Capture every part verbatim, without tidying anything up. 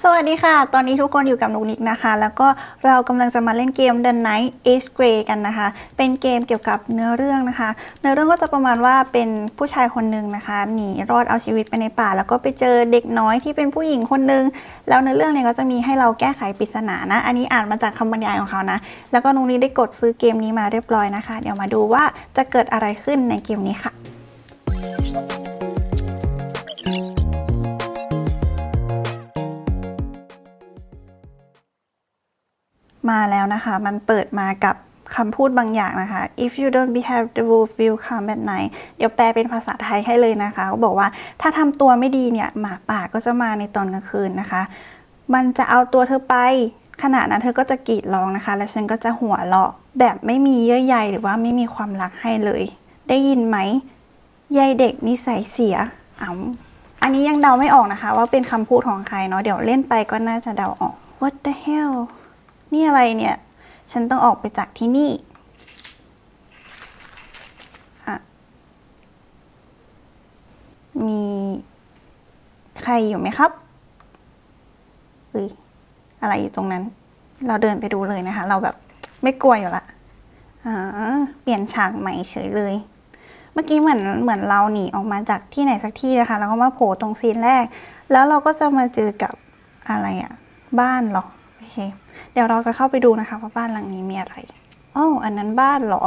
สวัสดีค่ะตอนนี้ทุกคนอยู่กับนุกนิกนะคะแล้วก็เรากำลังจะมาเล่นเกม The Night is Grey กันนะคะเป็นเกมเกี่ยวกับเนื้อเรื่องนะคะเนื้อเรื่องก็จะประมาณว่าเป็นผู้ชายคนหนึ่งนะคะหนีรอดเอาชีวิตไปในป่าแล้วก็ไปเจอเด็กน้อยที่เป็นผู้หญิงคนหนึ่งแล้วเนื้อเรื่องเนี่ยก็จะมีให้เราแก้ไขปริศนานะอันนี้อ่านมาจากคำบรรยายของเขานะแล้วก็นุกนิกได้กดซื้อเกมนี้มาเรียบร้อยนะคะเดี๋ยวมาดูว่าจะเกิดอะไรขึ้นในเกมนี้ค่ะมาแล้วนะคะมันเปิดมากับคำพูดบางอย่างนะคะ if you don't behave the wolf will come at night เดี๋ยวแปลเป็นภาษาไทยให้เลยนะคะเขาบอกว่าถ้าทำตัวไม่ดีเนี่ยหมาป่าก็จะมาในตอนกลางคืนนะคะมันจะเอาตัวเธอไปขณะนั้นเธอก็จะกรีดร้องนะคะแล้วฉันก็จะหัวเราะแบบไม่มีเยื่อใยหรือว่าไม่มีความรักให้เลยได้ยินไหมยายเด็กนิสัยเสียอ๋ออันนี้ยังเดาไม่ออกนะคะว่าเป็นคำพูดของใครเนาะเดี๋ยวเล่นไปก็น่าจะเดาออก what the hellนี่อะไรเนี่ยฉันต้องออกไปจากที่นี่อะมีใครอยู่ไหมครับเฮ้ยอะไรอยู่ตรงนั้นเราเดินไปดูเลยนะคะเราแบบไม่กลัวอยู่ละอ่าเปลี่ยนฉากใหม่เฉยเลยเมื่อกี้เหมือนเหมือนเราหนีออกมาจากที่ไหนสักที่นะคะแล้วก็มาโผล่ตรงซีนแรกแล้วเราก็จะมาเจอกับอะไรอะบ้านหรอโอเคเดี๋ยวเราจะเข้าไปดูนะคะว่าบ้านหลังนี้มีอะไรอ้าวอันนั้นบ้านเหรอ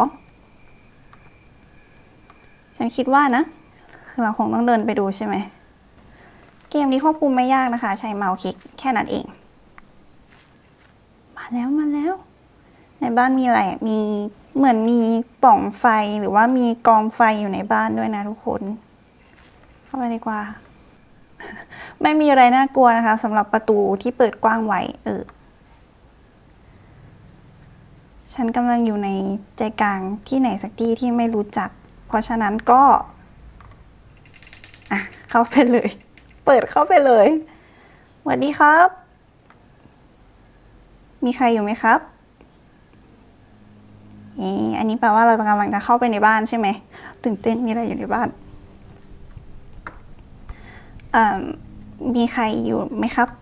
ฉันคิดว่านะคือเราคงต้องเดินไปดูใช่ไหมเกมนี้ควบคุมไม่ยากนะคะใช้เมาส์คลิกแค่นั้นเองมาแล้วมาแล้วในบ้านมีอะไรมีเหมือนมีปล่องไฟหรือว่ามีกองไฟอยู่ในบ้านด้วยนะทุกคนเข้าไปดีกว่า ไม่มีอะไรน่ากลัวนะคะสำหรับประตูที่เปิดกว้างไว้เออฉันกำลังอยู่ในใจกลางที่ไหนสักที่ที่ไม่รู้จักเพราะฉะนั้นก็อ่ะเข้าไปเลยเปิดเข้าไปเลยสวัสดีครับมีใครอยู่ไหมครับเอออันนี้แปลว่าเรากำลังจะเข้าไปในบ้านใช่ไหมตื่นเต้นมีอะไรอยู่ในบ้านอ่ามีใครอยู่ไหมครับ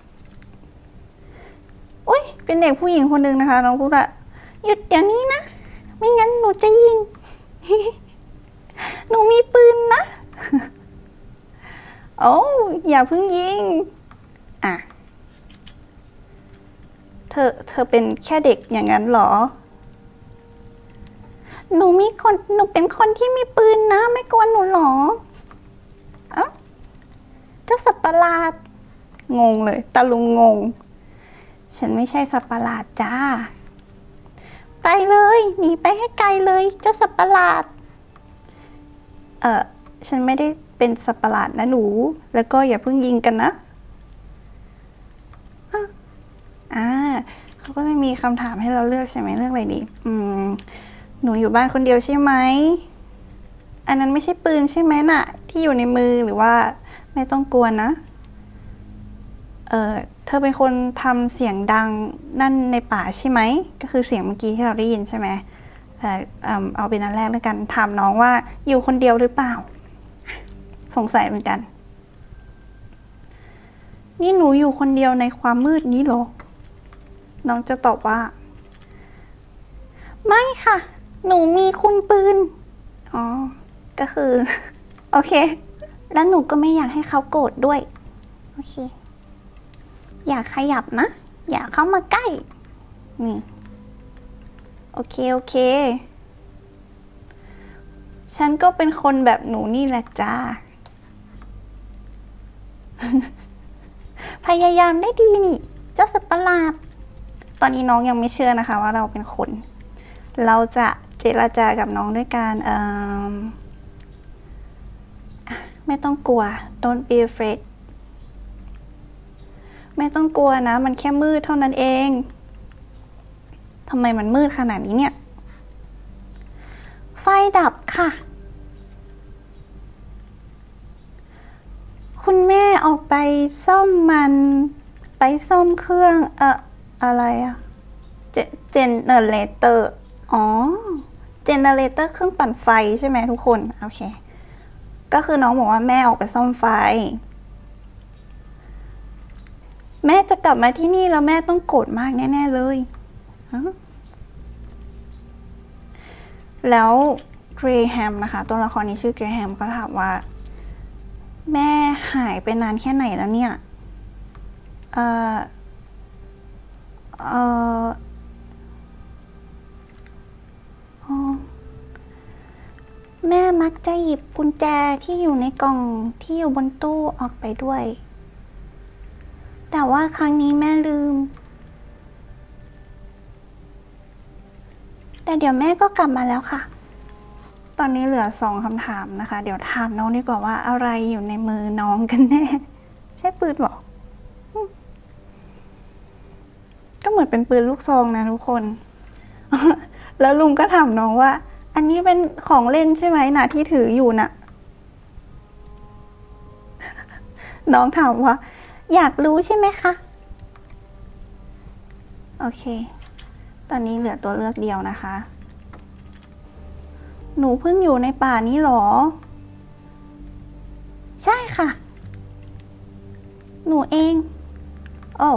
อุ้ยเป็นเด็กผู้หญิงคนหนึ่งนะคะน้องพูดว่าหยุดเดี๋ยวนี้นะไม่งั้นหนูจะยิง หนูมีปืนนะ โอ้อย่าเพิ่งยิงอ่ะเธอเธอเป็นแค่เด็กอย่างนั้นหรอหนูมีคนหนูเป็นคนที่มีปืนนะไม่กลัวหนูหรออ่ะเจ้าสัตว์ประหลาดงงเลยตาลุงงงฉันไม่ใช่สัตว์ประหลาดจ้าไปเลยหนีไปให้ไกลเลยเจ้าสัตว์ประหลาดเออฉันไม่ได้เป็นสัตว์ประหลาดนะหนูแล้วก็อย่าเพิ่งยิงกันนะอ่าเขาก็จะมีคำถามให้เราเลือกใช่ไหมเลือกอะไรดีอืมหนูอยู่บ้านคนเดียวใช่ไหมอันนั้นไม่ใช่ปืนใช่ไหมน่ะที่อยู่ในมือหรือว่าไม่ต้องกลัวนะเออเธอเป็นคนทำเสียงดังนั่นในป่าใช่ไหมก็คือเสียงเมื่อกี้ที่เราได้ยินใช่ไหมเออเอาเป็นอันแรกแล้วกันถามน้องว่าอยู่คนเดียวหรือเปล่าสงสัยเหมือนกันนี่หนูอยู่คนเดียวในความมืดนี้หรอน้องจะตอบว่าไม่ค่ะหนูมีคุณปืนอ๋อก็คือโอเคแล้วหนูก็ไม่อยากให้เขาโกรธด้วยโอเคอย่าขยับนะอย่าเข้ามาใกล้นี่โอเคโอเคฉันก็เป็นคนแบบหนูนี่แหละจ้า พยายามได้ดีนี่เจ้าสัตว์ประหลาดตอนนี้น้องยังไม่เชื่อนะคะว่าเราเป็นคนเราจะเจรจากับน้องด้วยการเอ่อไม่ต้องกลัว don't be afraid ไม่ต้องกลัวนะมันแค่มืดเท่านั้นเองทำไมมันมืดขนาดนี้เนี่ยไฟดับค่ะคุณแม่ออกไปซ่อมมันไปซ่อมเครื่องเอ่ออะไรอะเจเนเรเตอร์อ๋อเจเนเรเตอร์เครื่องปั่นไฟใช่ไหมทุกคนโอเคก็คือน้องบอกว่าแม่ออกไปซ่อมไฟแม่จะกลับมาที่นี่แล้วแม่ต้องโกรธมากแน่ๆเลยแล้วเกรแฮมนะคะตัวละครนี้ชื่อเกรแฮมก็ถามว่าแม่หายไปนานแค่ไหนแล้วเนี่ยเออเออแม่มักจะหยิบกุญแจที่อยู่ในกล่องที่อยู่บนตู้ออกไปด้วยแต่ว่าครั้งนี้แม่ลืมแต่เดี๋ยวแม่ก็กลับมาแล้วค่ะตอนนี้เหลือสองคำถามนะคะเดี๋ยวถามน้องดีกว่าว่าอะไรอยู่ในมือน้องกันแน่ใช่ปืนหรอก็เหมือนเป็นปืนลูกซองนะทุกคนแล้วลุงก็ถามน้องว่าอันนี้เป็นของเล่นใช่ไหมนะที่ถืออยู่น่ะน้องถามว่าอยากรู้ใช่ไหมคะโอเคตอนนี้เหลือตัวเลือกเดียวนะคะหนูเพิ่งอยู่ในป่านี้หรอใช่ค่ะหนูเองโอ้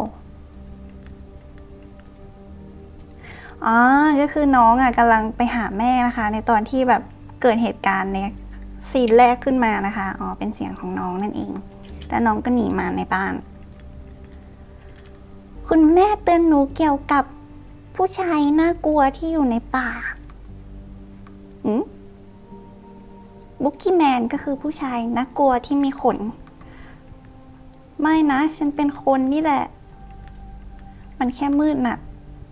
อ๋อก็คือน้องอ่ะกำลังไปหาแม่นะคะในตอนที่แบบเกิดเหตุการณ์ในซีนแรกขึ้นมานะคะอ๋อเป็นเสียงของน้องนั่นเองแล้วน้องก็หนีมาในบ้านคุณแม่เตือนหนูเกี่ยวกับผู้ชายน่ากลัวที่อยู่ในป่าอืมบุ๊กกี้แมนก็คือผู้ชายน่ากลัวที่มีขนไม่นะฉันเป็นคนนี่แหละมันแค่มืดน่ะ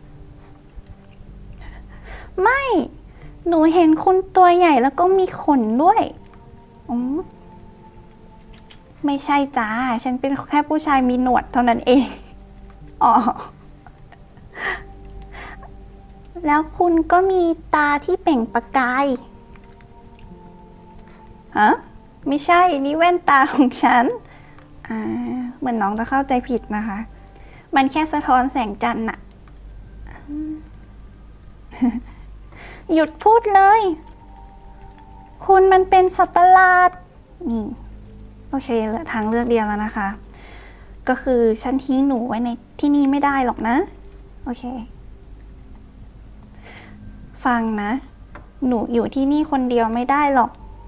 ไม่หนูเห็นคุณตัวใหญ่แล้วก็มีขนด้วยอืมไม่ใช่จ้าฉันเป็นแค่ผู้ชายมีหนวดเท่านั้นเองอ๋อแล้วคุณก็มีตาที่เปล่งประกายฮะไม่ใช่นี่แว่นตาของฉันอ่าเหมือนน้องจะเข้าใจผิดนะคะมันแค่สะท้อนแสงจันทร์น่ะหยุดพูดเลยคุณมันเป็นสัตว์ประหลาดนี่โอเคเหลือทางเลือกเดียวแล้วนะคะก็คือฉันทิ้งหนูไว้ในที่นี่ไม่ได้หรอกนะโอเคฟังนะหนูอยู่ที่นี่คนเดียวไม่ได้หรอก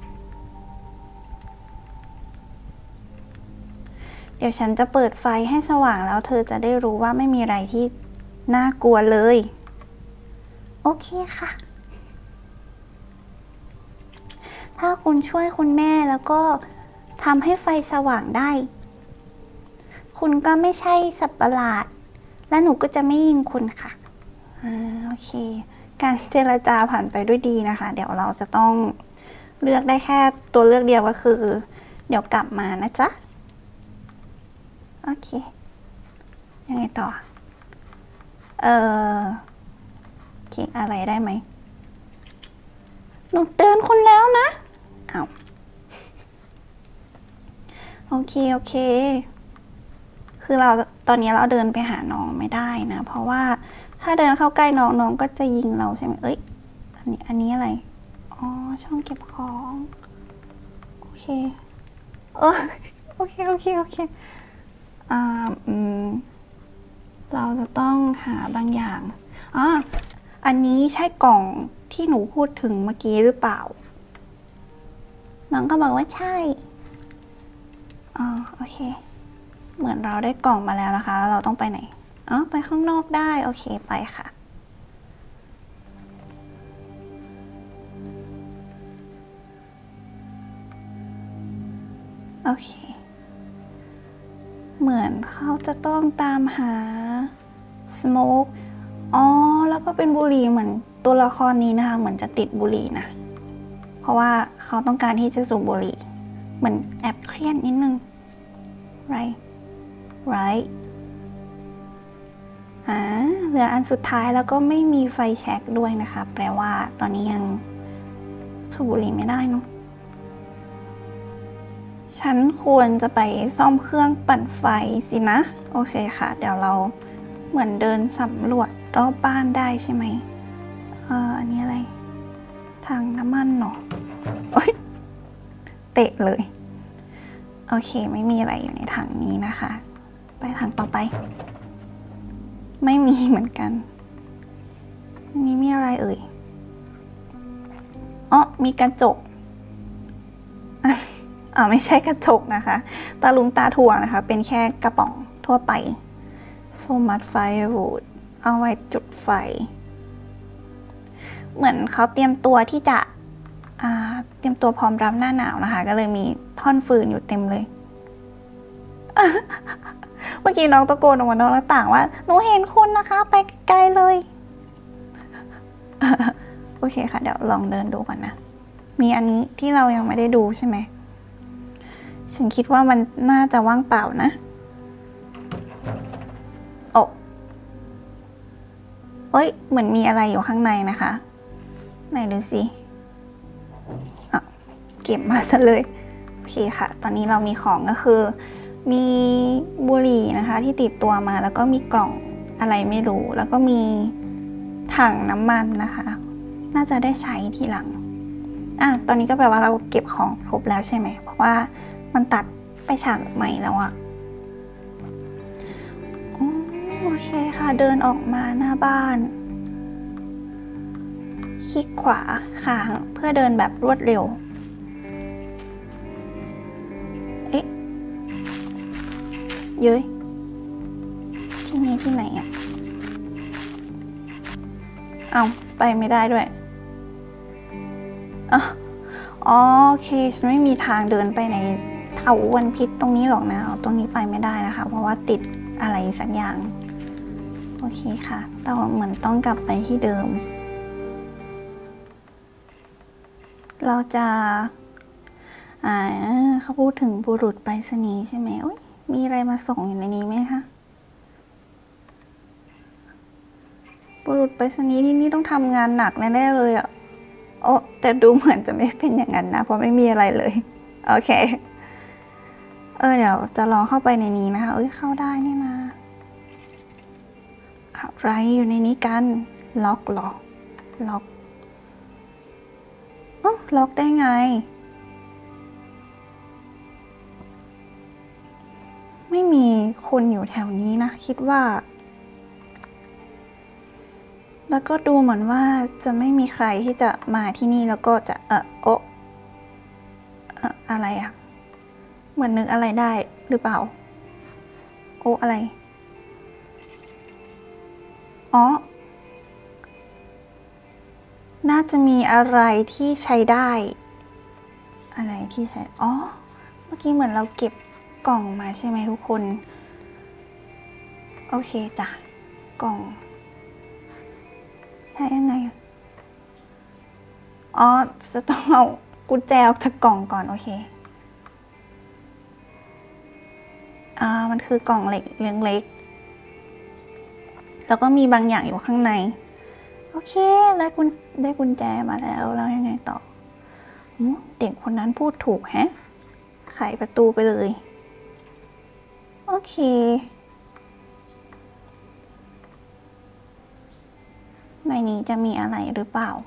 เดี๋ยวฉันจะเปิดไฟให้สว่างแล้วเธอจะได้รู้ว่าไม่มีอะไรที่น่ากลัวเลยโอเคค่ะถ้าคุณช่วยคุณแม่แล้วก็ทำให้ไฟสว่างได้คุณก็ไม่ใช่สัตว์ประหลาดและหนูก็จะไม่ยิงคุณค่ะอ่าโอเคการเจรจาผ่านไปด้วยดีนะคะเดี๋ยวเราจะต้องเลือกได้แค่ตัวเลือกเดียวก็คือเดี๋ยวกลับมานะจ๊ะโอเคยังไงต่อเออเขียนอะไรได้ไหมหนูเตือนคุณแล้วนะอ้าวโอเคโอเคคือเราตอนนี้เราเดินไปหาน้องไม่ได้นะเพราะว่าถ้าเดินเข้าใกล้น้องน้องก็จะยิงเราใช่ไหมเอ้ยอันนี้อันนี้อะไรอ๋อช่องเก็บของโอเคเออโอเคโอเคโอเคอ่าอืมเราจะต้องหาบางอย่างอ๋ออันนี้ใช่กล่องที่หนูพูดถึงเมื่อกี้หรือเปล่าน้องก็บอกว่าใช่อ๋อโอเคเหมือนเราได้กล่องมาแล้วนะคะแล้วเราต้องไปไหนอ๋อไปข้างนอกได้โอเคไปค่ะโอเคเหมือนเขาจะต้องตามหาสโมกอ๋อแล้วก็เป็นบุหรี่เหมือนตัวละครนี้นะคะเหมือนจะติดบุหรี่นะเพราะว่าเขาต้องการที่จะสูบบุหรี่เหมือนแอบเครียดนิดนึง right right อ่าเหลืออันสุดท้ายแล้วก็ไม่มีไฟแช็กด้วยนะคะแปลว่าตอนนี้ยังสูบบุหรี่ไม่ได้เนาะฉันควรจะไปซ่อมเครื่องปั่นไฟสินะโอเคค่ะเดี๋ยวเราเหมือนเดินสำรวจรอบบ้านได้ใช่ไหมเอออันนี้อะไรทางน้ำมันเนาะโอ๊ยเตะเลยโอเคไม่มีอะไรอยู่ในถังนี้นะคะไปทางต่อไปไม่มีเหมือนกันนี่มีอะไรเอ่ยอ๋อมีกระจกอ่าไม่ใช่กระจกนะคะตาลุงตาถั่วนะคะเป็นแค่กระป๋องทั่วไปโซมัดไฟวูดเอาไว้จุดไฟเหมือนเขาเตรียมตัวที่จะอ่าเตรียมตัวพร้อมรับหน้าหนาวนะคะก็เลยมีท่อนฟืนอยู่เต็มเลย เมื่อกี้น้องตะโกนออกมานอกหน้าต่างว่าหนูเห็นคุณนะคะไปไกลเลย โอเคค่ะเดี๋ยวลองเดินดูก่อนนะมีอันนี้ที่เรายังไม่ได้ดูใช่ไหมฉันคิดว่ามันน่าจะว่างเปล่านะโอ้เอ้ยเหมือนมีอะไรอยู่ข้างในนะคะไหนดูสิอ่ะเก็บมาซะเลยโอเคค่ะตอนนี้เรามีของก็คือมีบุหรี่นะคะที่ติดตัวมาแล้วก็มีกล่องอะไรไม่รู้แล้วก็มีถังน้ำมันนะคะน่าจะได้ใช้ทีหลังอ่ะตอนนี้ก็แปลว่าเราเก็บของครบแล้วใช่ไหมเพราะว่ามันตัดไปฉากใหม่แล้วอะโอเคค่ะเดินออกมาหน้าบ้านคลิกขวาค้างเพื่อเดินแบบรวดเร็วเอ๊ะเย้ยที่นี่ที่ไหนอะเอาไปไม่ได้ด้วยอ๋อโอเคฉันไม่มีทางเดินไปในเถาวัลย์พิษตรงนี้หรอกนะตรงนี้ไปไม่ได้นะคะเพราะว่าติดอะไรสักอย่างโอเคค่ะเราเหมือนต้องกลับไปที่เดิมเราจะอ่าเขาพูดถึงบุรุษไปรษณีย์ใช่ไหมโอ้ยมีอะไรมาส่งอยู่ในนี้ไหมคะบุรุษไปรษณีย์ที่นี่ต้องทำงานหนักแน่ๆเลยอ่ะโอ้แต่ดูเหมือนจะไม่เป็นอย่างนั้นนะเพราะไม่มีอะไรเลยโอเคเออเดี๋ยวจะลองเข้าไปในนี้นะคะเอ้ยเข้าได้นี่นะอะไรอยู่ในนี้กันล็อกล็อกล็อกอ๋อล็อกได้ไงไม่มีคนอยู่แถวนี้นะคิดว่าแล้วก็ดูเหมือนว่าจะไม่มีใครที่จะมาที่นี่แล้วก็จะเออโอะเอออะไรอะเหมือนนึกอะไรได้หรือเปล่าโอ้อะไรอ๋อน่าจะมีอะไรที่ใช้ได้อะไรที่ใช้อ๋อเมื่อกี้เหมือนเราเก็บกล่องมาใช่ไหมทุกคนโอเคจ้ะกล่องใช้ยังไงอ๋อจะต้องเอากุญแจออกจากกล่องก่อนโอเคอ่ามันคือกล่องเหล็กเล็กๆแล้วก็มีบางอย่างอยู่ข้างในโอเคได้กุญได้กุญแจมาแล้วแล้วยังไงต่อเด็กคนนั้นพูดถูกแฮะไขประตูไปเลยโอเคในนี้จะมีอะไรหรือเปล่า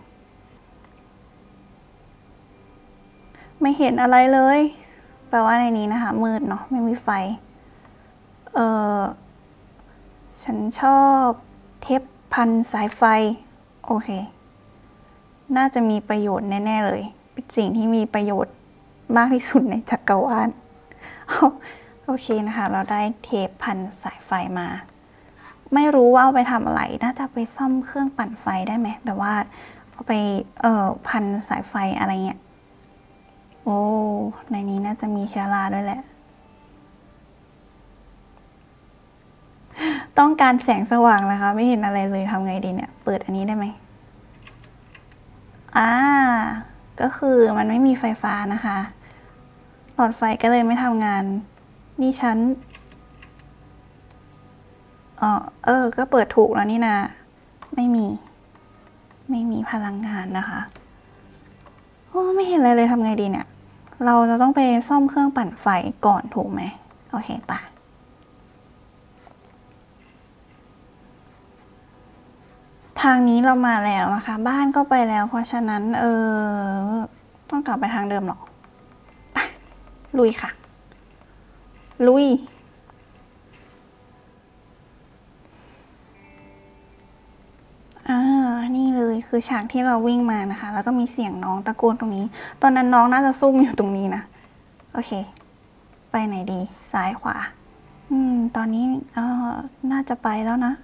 ไม่เห็นอะไรเลยแปลว่าในนี้นะคะมืดเนาะไม่มีไฟเออฉันชอบเทปพันสายไฟโอเคน่าจะมีประโยชน์แน่ๆเลยเป็นสิ่งที่มีประโยชน์มากที่สุดในจักรวาลโอเคนะคะเราได้เทปพันสายไฟมาไม่รู้ว่าเอาไปทำอะไรน่าจะไปซ่อมเครื่องปั่นไฟได้ไหมแบบว่าเอาไปเอ่อพันสายไฟอะไรเงี้ยโอ้ในนี้น่าจะมีเชื้อราด้วยแหละต้องการแสงสว่างนะคะไม่เห็นอะไรเลยทำไงดีเนี่ยเปิดอันนี้ได้ไหมอ่าก็คือมันไม่มีไฟฟ้านะคะหลอดไฟก็เลยไม่ทำงานนี่ฉันอ๋อเออก็เปิดถูกแล้วนี่นะไม่มีไม่มีพลังงานนะคะโอ้ไม่เห็นอะไรเลยทำไงดีเนี่ยเราจะต้องไปซ่อมเครื่องปั่นไฟก่อนถูกไหมโอเคปะทางนี้เรามาแล้วนะคะบ้านก็ไปแล้วเพราะฉะนั้นเออต้องกลับไปทางเดิมหรอไปลุยค่ะลุยคือฉากที่เราวิ่งมานะคะ แล้วก็มีเสียงน้องตะโกนตรงนี้ ตอนนั้นน้องน่าจะซุ่มอยู่ตรงนี้นะโอเคไปไหนดีซ้ายขวาอืมตอนนี้เออน่าจะไปแล้วนะ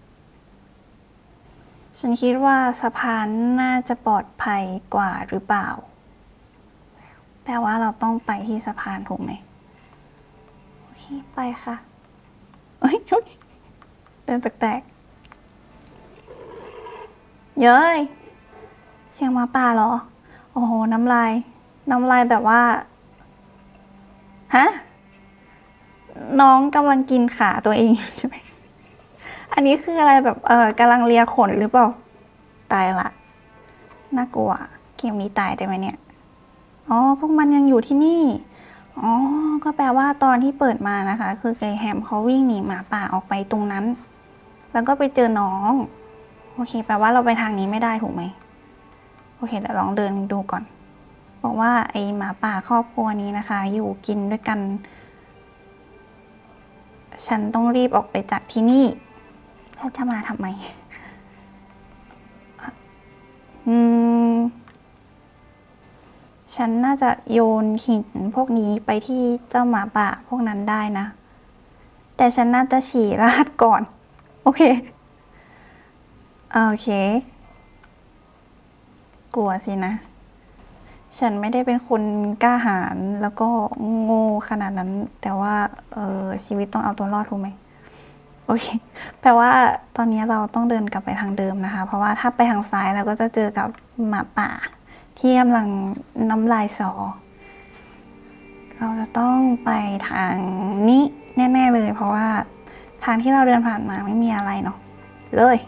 ฉันคิดว่าสะพานน่าจะปลอดภัยกว่าหรือเปล่าแปลว่าเราต้องไปที่สะพานถูกไหมโอเคไปค่ะเอ้ยเดินแปลกๆเย้ยเสียงหมาป่าเหรอโอ้โหน้ำลายน้ำลายแบบว่าฮะน้องกำลังกินขาตัวเองใช่ไหมอันนี้คืออะไรแบบเออกำลังเลียขนหรือเปล่าตายละน่ากลัวเกมนี้ตายได้ไหมเนี่ยอ๋อพวกมันยังอยู่ที่นี่อ๋อก็แปลว่าตอนที่เปิดมานะคะคือเกรแฮมเขาวิ่งหนีหมาป่าออกไปตรงนั้นแล้วก็ไปเจอน้องโอเคแปลว่าเราไปทางนี้ไม่ได้ถูกไหมโอเคเดี๋ยวลองเดินดูก่อนบอกว่าไอหมาป่าครอบครัวนี้นะคะอยู่กินด้วยกันฉันต้องรีบออกไปจากที่นี่แล้วจะมาทำไมอืมฉันน่าจะโยนหินพวกนี้ไปที่เจ้าหมาป่าพวกนั้นได้นะแต่ฉันน่าจะฉี่ราดก่อนโอเคโอเคกลัวสินะฉันไม่ได้เป็นคนกล้าหาญแล้วก็โง่ขนาดนั้นแต่ว่าเออชีวิตต้องเอาตัวรอดถูกไหมโอเคแปลว่าตอนนี้เราต้องเดินกลับไปทางเดิมนะคะเพราะว่าถ้าไปทางซ้ายเราก็จะเจอกับหมาป่าที่กำลังน้ำลายสอเราจะต้องไปทางนี้แน่ๆเลยเพราะว่าทางที่เราเดินผ่านมาไม่มีอะไรเนาะเลย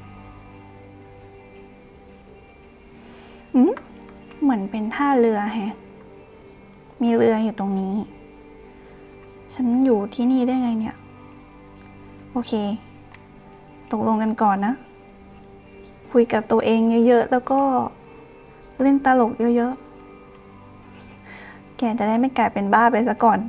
อืมเหมือนเป็นท่าเรือแฮะมีเรืออยู่ตรงนี้ฉันอยู่ที่นี่ได้ไงเนี่ยโอเคตกลงกันก่อนนะคุยกับตัวเองเยอะๆแล้วก็เล่นตลกเยอะๆแกจะได้ไม่กลายเป็นบ้าไปซะก่อน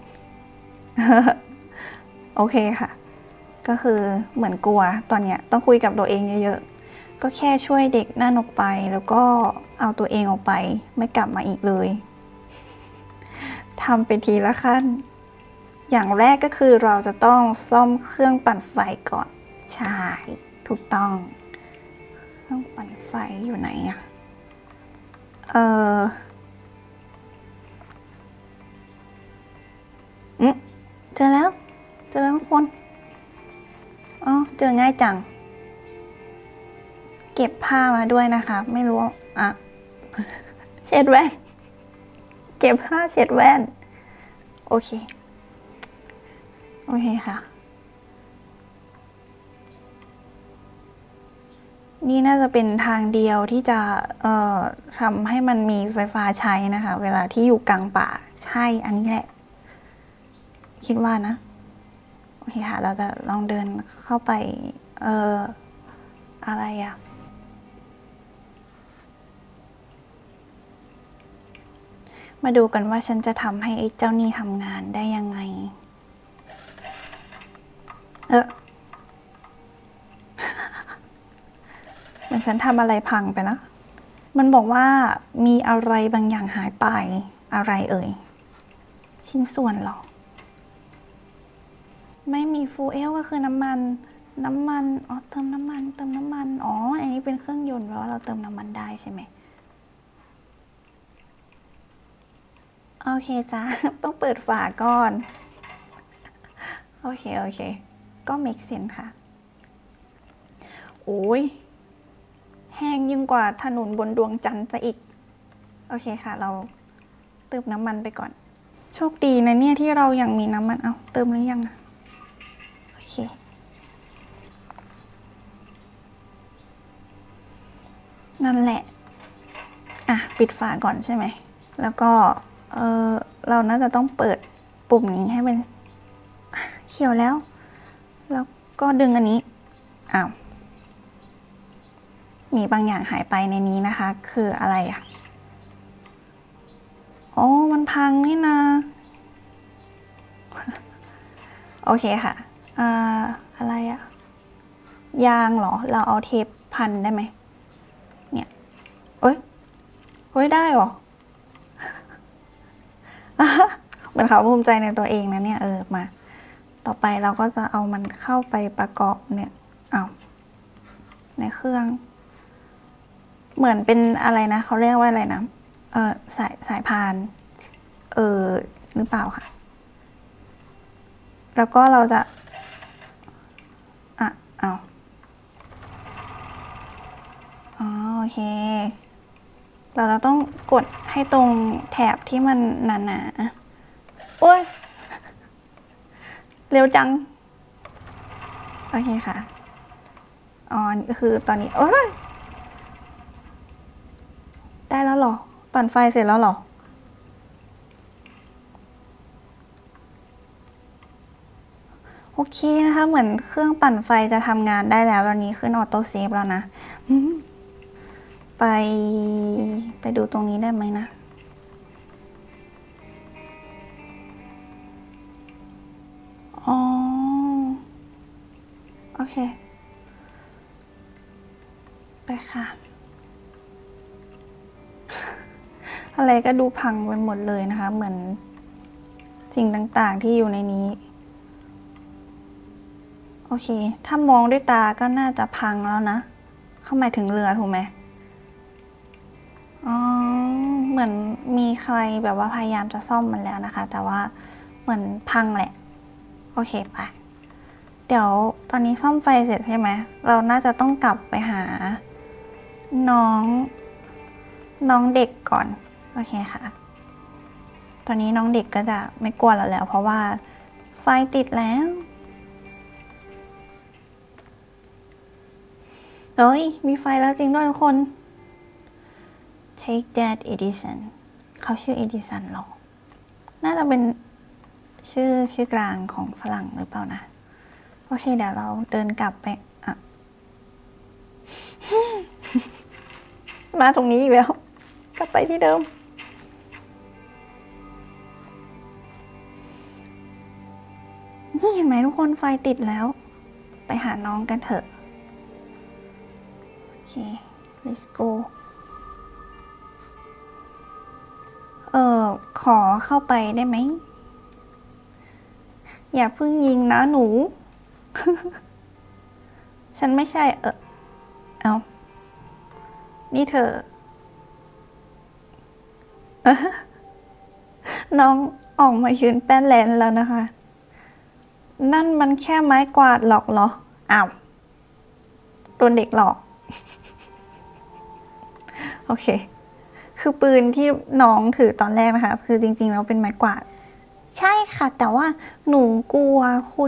โอเคค่ะก็คือเหมือนกลัวตอนเนี้ยต้องคุยกับตัวเองเยอะๆก็แค่ช่วยเด็กนั่นออกไปแล้วก็เอาตัวเองออกไปไม่กลับมาอีกเลยทำเป็นทีละขั้นอย่างแรกก็คือเราจะต้องซ่อมเครื่องปั่นไฟก่อนใช่ถูกต้องเครื่องปั่นไฟอยู่ไหนอะเอออืมเจอแล้วเจอแล้วทุกคนอ๋อเจอง่ายจังเก็บผ้ามาด้วยนะคะไม่รู้อ่ะเช็ดแว่นเก็บผ้าเช็ดแว่นโอเคโอเคค่ะนี่น่าจะเป็นทางเดียวที่จะเอ่อทำให้มันมีไฟฟ้าใช้นะคะเวลาที่อยู่กลางป่าใช่อันนี้แหละคิดว่านะโอเคค่ะเราจะลองเดินเข้าไปเอ่ออะไรอะมาดูกันว่าฉันจะทำให้ไอ้เจ้านี่ทำงานได้ยังไงเออเหมือนฉันทำอะไรพังไปแล้วมันบอกว่ามีอะไรบางอย่างหายไปอะไรเอ่ยชิ้นส่วนหรอไม่มีฟูเอลก็คือน้ำมันน้ำมันอ๋อเติมน้ำมันเติมน้ำมันอ๋ออันนี้เป็นเครื่องยนต์แปลว่าเราเติมน้ำมันได้ใช่ไหมโอเคจ้าต้องเปิดฝาก่อนโอเคโอเคก็ make sense ค่ะโอ้ยแห้งยิ่งกว่าถนนบนดวงจันทร์จะอีกโอเคค่ะเราเติมน้ำมันไปก่อนโชคดีนะเนี่ยที่เรายังมีน้ำมันเอาเติมหรือยังโอเคนั่นแหละอ่ะปิดฝาก่อนใช่ไหมแล้วก็เออเราน่าจะต้องเปิดปุ่มนี้ให้เป็นเขียวแล้วแล้วก็ดึงอันนี้อ้าวมีบางอย่างหายไปในนี้นะคะคืออะไรอ่ะโอ้มันพังนี่นะโอเคค่ะอ่าอะไรอ่ะยางเหรอเราเอาเทปพันได้ไหมเนี่ยเอ้ยเฮ้ยได้เหรอ เหมือนเขาภูมิใจในตัวเองนะเนี่ยเออมาต่อไปเราก็จะเอามันเข้าไปประกอบเนี่ยเอาในเครื่องเหมือนเป็นอะไรนะเขาเรียกว่าอะไรนะเออสายสายพานเออหรือเปล่าค่ะแล้วก็เราจะอ่ะเอาอ๋อโอเคเราจะต้องกดให้ตรงแถบที่มันหนาๆโอ้ยเร็วจังโอเคค่ะอ๋อคือตอนนี้โอ้ยได้แล้วเหรอปั่นไฟเสร็จแล้วเหรอโอเคนะคะเหมือนเครื่องปั่นไฟจะทำงานได้แล้วตอนนี้ขึ้นออโต้เซฟแล้วนะไปไปดูตรงนี้ได้ไหมนะอ๋อโอเคไปค่ะอะไรก็ดูพังไปหมดเลยนะคะเหมือนสิ่งต่างๆที่อยู่ในนี้โอเคถ้ามองด้วยตาก็น่าจะพังแล้วนะเข้าหมายถึงเรือถูกไหมอ๋อเหมือนมีใครแบบว่าพยายามจะซ่อมมันแล้วนะคะแต่ว่าเหมือนพังแหละโอเคไปเดี๋ยวตอนนี้ซ่อมไฟเสร็จใช่ไหมเราน่าจะต้องกลับไปหาน้องน้องเด็กก่อนโอเคค่ะตอนนี้น้องเด็กก็จะไม่กลัวเราแล้วเพราะว่าไฟติดแล้วเฮ้ยมีไฟแล้วจริงด้วยทุกคน Take that Edison เขาชื่อ Edison หรอน่าจะเป็นชื่อชื่อกลางของฝรั่งหรือเปล่านะโอเคเดี๋ยวเราเดินกลับไปอ่ะ มาตรงนี้อีกแล้วกลับไปที่เดิมนี่เห็นไหมทุกคนไฟติดแล้วไปหาน้องกันเถอะโอเค let's go เออขอเข้าไปได้ไหมอย่าเพิ่งยิงนะหนู ฉันไม่ใช่เออเอานี่เธอ น้องออกมายืนแป้นแลนแล้วนะคะนั่นมันแค่ไม้กวาดหรอกเหรออ้าวโดนเด็กหลอก โอเคคือปืนที่น้องถือตอนแรกนะคะคือจริงๆแล้วเป็นไม้กวาดใช่ค่ะแต่ว่าหนูกลัวคุณ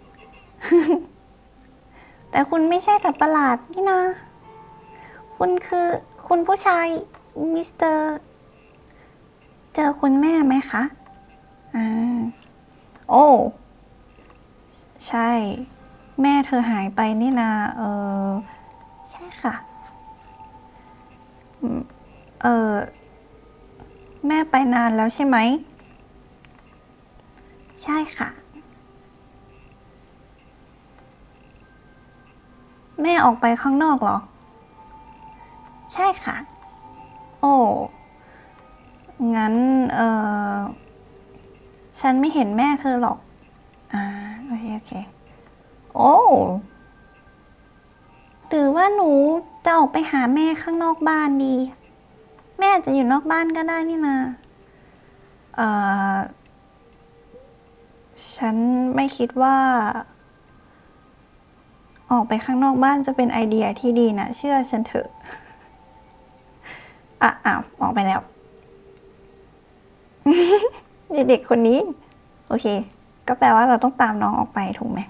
แต่คุณไม่ใช่สัตว์ประหลาดนี่นะคุณคือคุณผู้ชายมิสเตอร์เจอคุณแม่ไหมคะอ่าโอ้ใช่แม่เธอหายไปนี่นะเออใช่ค่ะเออแม่ไปนานแล้วใช่ไหมใช่ค่ะแม่ออกไปข้างนอกเหรอใช่ค่ะโอ้งั้นเออฉันไม่เห็นแม่เธอหรอกอ่าโอเคโอเคโอ้หรือว่าหนูจะออกไปหาแม่ข้างนอกบ้านดีแม่จะอยู่นอกบ้านก็ได้นี่นาเอ่อฉันไม่คิดว่าออกไปข้างนอกบ้านจะเป็นไอเดียที่ดีนะเชื่อฉันเถอะอ่ะอ้าวออกไปแล้วเด็กคนนี้โอเคก็แปลว่าเราต้องตามน้องออกไปถูกไหม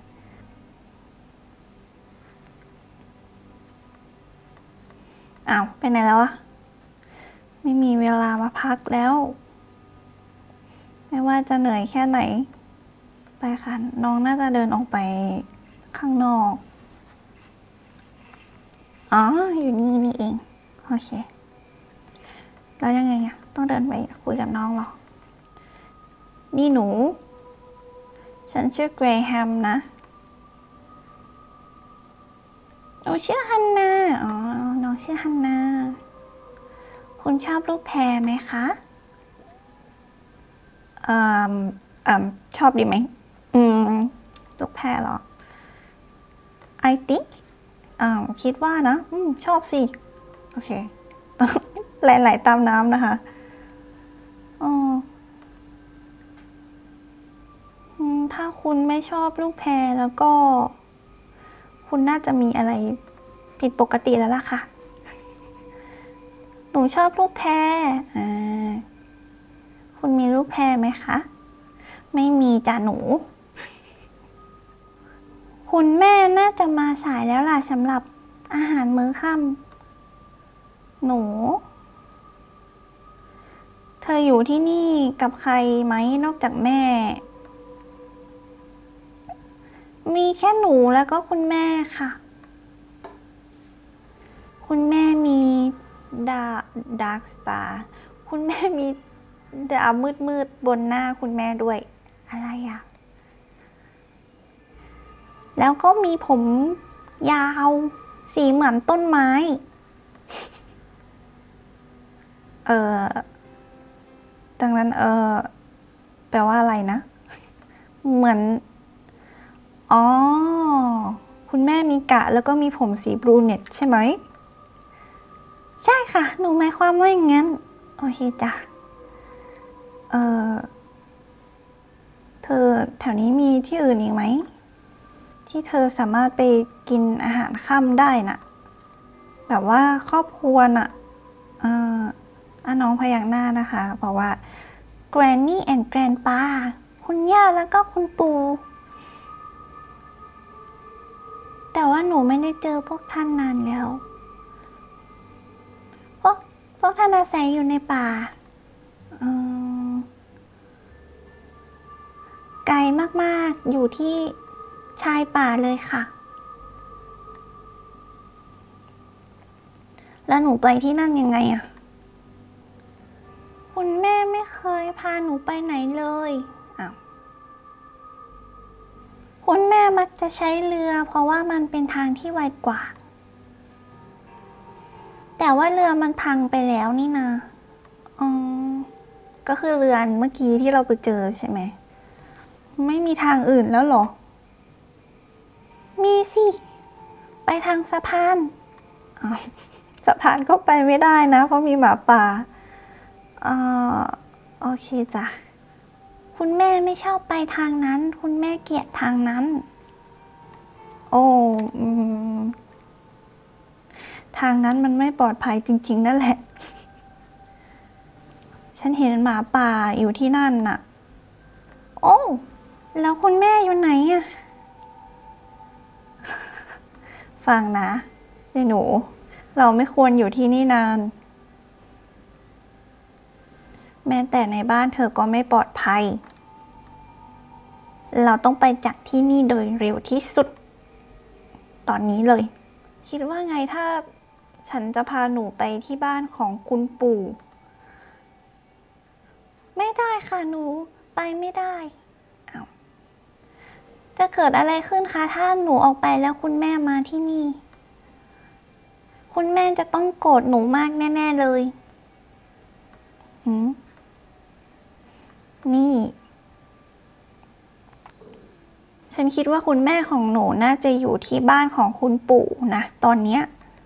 อ้าวไปไหนแล้วอะไม่มีเวลามาพักแล้วไม่ว่าจะเหนื่อยแค่ไหนไปค่ะน้องน่าจะเดินออกไปข้างนอกอ๋ออยู่นี่นี่เองโอเคแล้วยังไงอะต้องเดินไปคุยกับน้องเหรอนี่หนูฉันชื่อเกรแฮมนะหนูชื่อฮันนาอ๋อน้องชื่อฮันนาคุณชอบลูกแพรไหมคะเอ่อเอ่อชอบดีไหมอืมลูกแพรเหรอ I think อ่าคิดว่านะอืมชอบสิโอเค ไหลๆตามน้ำนะคะอ๋อถ้าคุณไม่ชอบลูกแพรแล้วก็ คุณน่าจะมีอะไรผิดปกติแล้วล่ะค่ะ หนูชอบลูกแพรอ่าคุณมีลูกแพรไหมคะ ไม่มีจ้ะหนู คุณแม่น่าจะมาสายแล้วล่ะสำหรับอาหารมื้อค่ำหนู เธออยู่ที่นี่กับใครไหมนอกจากแม่ มีแค่หนูแล้วก็คุณแม่ค่ะ คุณแม่มีดาดาร์กสตาร์คุณแม่มีดาวมืดมืดบนหน้าคุณแม่ด้วย อะไรอ่ะ แล้วก็มีผมยาวสีเหมือนต้นไม้ เออดังนั้นเออแปลว่าอะไรนะ เหมือน อ๋อ คุณแม่มีกะแล้วก็มีผมสีบลูเน็ตใช่ไหม ใช่ค่ะ หนูหมายความว่าอย่างนั้น โอเคจ้ะ เออเธอแถวนี้มีที่อื่นอีกไหม ที่เธอสามารถไปกินอาหารค่ำได้น่ะ แบบว่าครอบครัวน่ะเอออ่ะน้องพยักหน้านะคะบอกว่า Granny and Grandpa คุณย่าแล้วก็คุณปู่ แต่ว่าหนูไม่ได้เจอพวกท่านนานแล้ว พวกพวกท่านอาศัยอยู่ในป่าไกลมากๆอยู่ที่ชายป่าเลยค่ะ แล้วหนูไปที่นั่นยังไงอะคุณแม่ไม่เคยพาหนูไปไหนเลยอ้าวคุณแม่มักจะใช้เรือเพราะว่ามันเป็นทางที่ไวกว่า แต่ว่าเรือมันพังไปแล้วนี่นะอ๋อก็คือเรือเมื่อกี้ที่เราไปเจอใช่ไหมไม่มีทางอื่นแล้วหรอมีสิไปทางสะพานสะพานก็ไปไม่ได้นะเพราะมีหมาป่าอ่าโอเคจ้ะคุณแม่ไม่ชอบไปทางนั้นคุณแม่เกลียดทางนั้นโอ้ทางนั้นมันไม่ปลอดภัยจริงๆนั่นแหละฉันเห็นหมาป่าอยู่ที่นั่นน่ะโอ้แล้วคุณแม่อยู่ไหนอะฟังนะไอ้หนูเราไม่ควรอยู่ที่นี่นานแม้แต่ในบ้านเธอก็ไม่ปลอดภัยเราต้องไปจากที่นี่โดยเร็วที่สุดตอนนี้เลยคิดว่าไงถ้าฉันจะพาหนูไปที่บ้านของคุณปู่ไม่ได้ค่ะหนูไปไม่ได้อ้าวจะเกิดอะไรขึ้นคะถ้าหนูออกไปแล้วคุณแม่มาที่นี่คุณแม่จะต้องโกรธหนูมากแน่ๆเลยหืมนี่ฉันคิดว่าคุณแม่ของหนูน่าจะอยู่ที่บ้านของคุณปู่นะตอนเนี้ย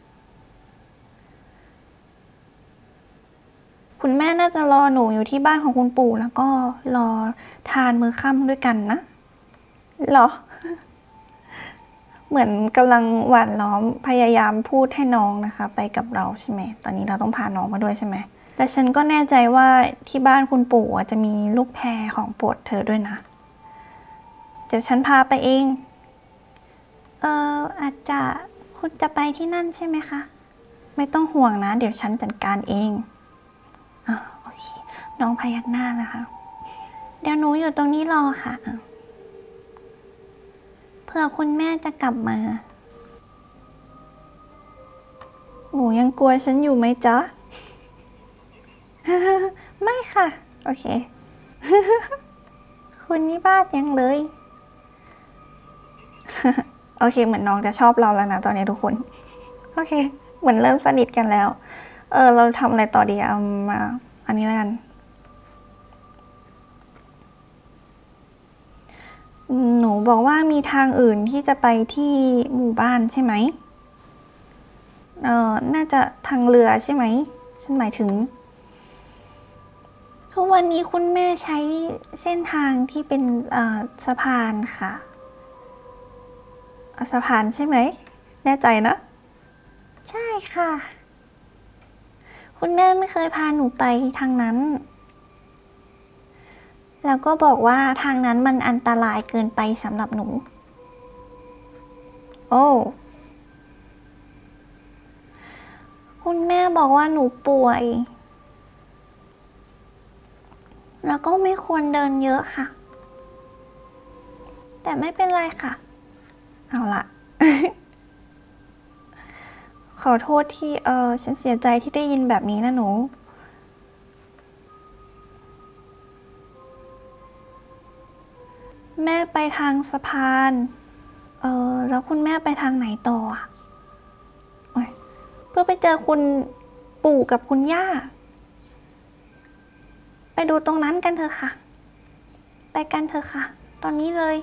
คุณแม่น่าจะรอหนูอยู่ที่บ้านของคุณปู่แล้วก็รอทานมื้อค่ำด้วยกันนะหรอ เหมือนกำลังหว่านล้อมพยายามพูดให้น้องนะคะไปกับเราใช่ไหมตอนนี้เราต้องพาน้องมาด้วยใช่ไหมแต่ฉันก็แน่ใจว่าที่บ้านคุณปู่จะมีลูกแพรของโปรดเธอด้วยนะเดี๋ยวฉันพาไปเองเอออาจจะคุณจะไปที่นั่นใช่ไหมคะไม่ต้องห่วงนะเดี๋ยวฉันจัดการเองอ่ะโอเคน้องพยักหน้านะคะเดี๋ยวหนูอยู่ตรงนี้รอค่ะเพื่อคุณแม่จะกลับมาหนูยังกลัวฉันอยู่ไหมจ๊ะ ไม่ค่ะโอเค คุณนี่บ้าจังเลย โอเคเหมือนน้องจะชอบเราแล้วนะตอนนี้ทุกคนโอเคเหมือนเริ่มสนิทกันแล้วเออเราทำอะไรต่อดีเอามาอันนี้แล้วกันหนูบอกว่ามีทางอื่นที่จะไปที่หมู่บ้านใช่ไหมเออน่าจะทางเรือใช่ไหมฉันหมายถึงทุกวันนี้คุณแม่ใช้เส้นทางที่เป็นสะพานค่ะสะพานใช่ไหมแน่ใจนะใช่ค่ะคุณแม่ไม่เคยพาหนูไปทางนั้นแล้วก็บอกว่าทางนั้นมันอันตรายเกินไปสำหรับหนูโอ้คุณแม่บอกว่าหนูป่วยแล้วก็ไม่ควรเดินเยอะค่ะแต่ไม่เป็นไรค่ะเอาละ ขอโทษที่เออฉันเสียใจที่ได้ยินแบบนี้นะหนูแม่ไปทางสะพานเออแล้วคุณแม่ไปทางไหนต่อเพื่อไปเจอคุณปู่กับคุณย่าไปดูตรงนั้นกันเถอะค่ะไปกันเถอะค่ะตอนนี้เลย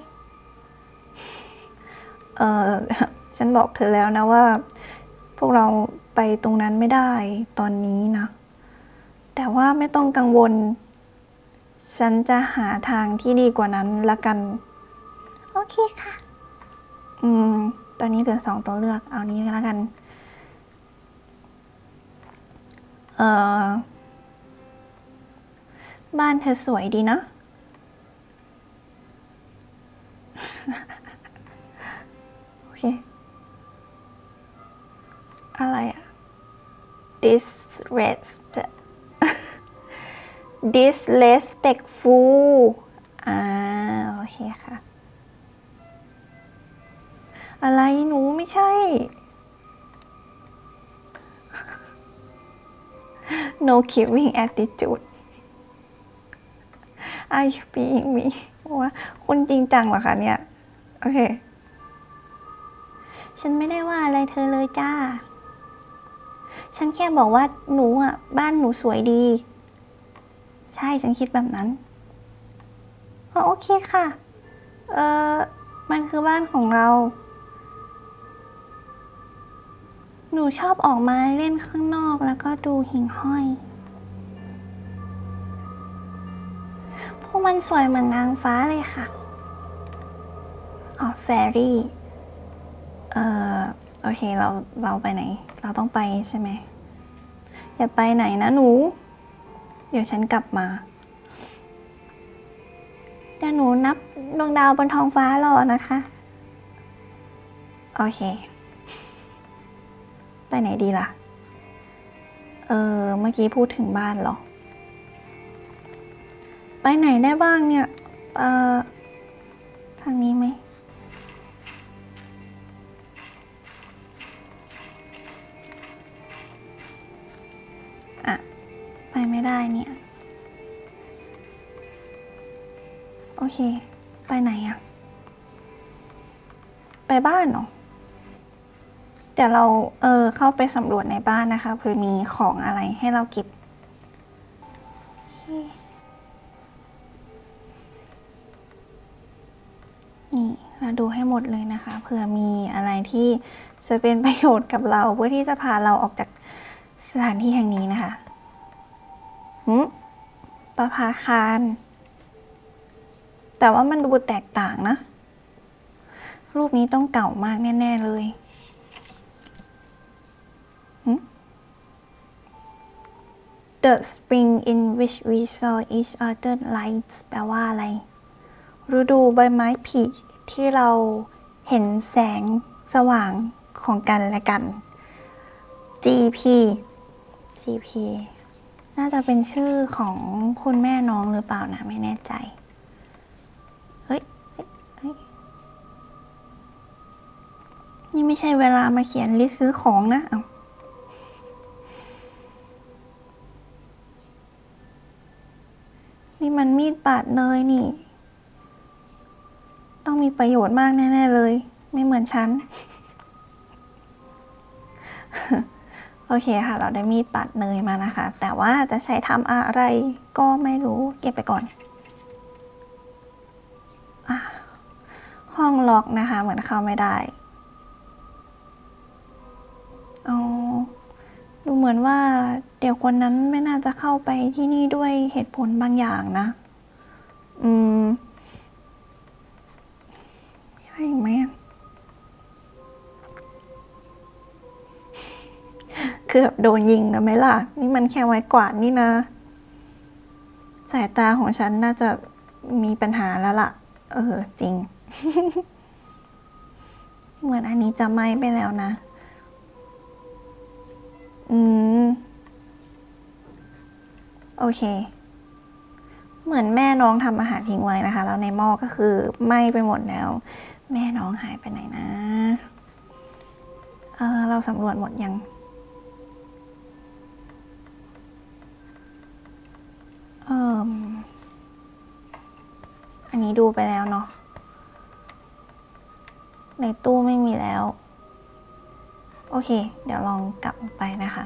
เออฉันบอกเธอแล้วนะว่าพวกเราไปตรงนั้นไม่ได้ตอนนี้นะแต่ว่าไม่ต้องกังวลฉันจะหาทางที่ดีกว่านั้นละกันโอเคค่ะอืมตอนนี้เหลือสองตัวเลือกเอานี้ละกันเออบ้านเธอสวยดีนะโอเคอะไรอะ disrespect disrespectful อ่าโอเคค่ะอะไรหนูไม่ใช่ no giving attitude are you being me ว่าคุณจริงจังเหรอคะเนี่ยโอเคฉันไม่ได้ว่าอะไรเธอเลยจ้าฉันแค่บอกว่าหนูอ่ะบ้านหนูสวยดีใช่ฉันคิดแบบนั้นอ๋อโอเคค่ะเออมันคือบ้านของเราหนูชอบออกมาเล่นข้างนอกแล้วก็ดูหิ่งห้อยพวกมันสวยเหมือนนางฟ้าเลยค่ะอ๋อแฟรี่เออโอเคเราเราไปไหนเราต้องไปใช่ไหมอย่าไปไหนนะหนูเดี๋ยวฉันกลับมาเดี๋ยวหนูนับดวงดาวบนท้องฟ้ารอนะคะโอเคไปไหนดีล่ะเออเมื่อกี้พูดถึงบ้านเหรอไปไหนได้บ้างเนี่ยเออทางนี้ไหมอ่ะไปไม่ได้เนี่ยโอเคไปไหนอะไปบ้านเหรอเดี๋ยวเราเออเข้าไปสำรวจในบ้านนะคะเผื่อมีของอะไรให้เราเก็บนี่เราดูให้หมดเลยนะคะเผื่อมีอะไรที่จะเป็นประโยชน์กับเราเพื่อที่จะพาเราออกจากสถานที่แห่งนี้นะคะหืมประภาคารแต่ว่ามันดูแตกต่างนะรูปนี้ต้องเก่ามากแน่ๆเลย The spring in which we saw each other lights แปลว่าอะไรฤดูใบไม้ผลิที่เราเห็นแสงสว่างของกันและกัน จี พี จี พี น่าจะเป็นชื่อของคุณแม่น้องหรือเปล่านะไม่แน่ใจเฮ้ยนี่ไม่ใช่เวลามาเขียนลิสต์ซื้อของนะเอานี่มันมีดปาดเนยนี่ต้องมีประโยชน์มากแน่ๆเลยไม่เหมือนฉัน โอโอเคค่ะเราได้มีดปัดเนยมานะคะ แต่ว่าจะใช้ทำอะไรก็ไม่รู้เก็บไปก่อนอ่ะห้องล็อกนะคะเหมือนเข้าไม่ได้เอาดูเหมือนว่าเดี๋ยวคนนั้นไม่น่าจะเข้าไปที่นี่ด้วยเหตุผลบางอย่างนะอืมมีอะไรอีกไหมเกือบโดนยิงนะไหมล่ะนี่มันแค่ไม้กวาดนี่นะสายตาของฉันน่าจะมีปัญหาแล้วล่ะเออจริง เหมือนอันนี้จะไหม้ไปแล้วนะอืมโอเคเหมือนแม่น้องทำอาหารทิ้งไว้นะคะแล้วในหม้อก็คือไหม้ไปหมดแล้วแม่น้องหายไปไหนนะเออเราสำรวจหมดยังเอออันนี้ดูไปแล้วเนาะในตู้ไม่มีแล้วโอเคเดี๋ยวลองกลับไปนะคะ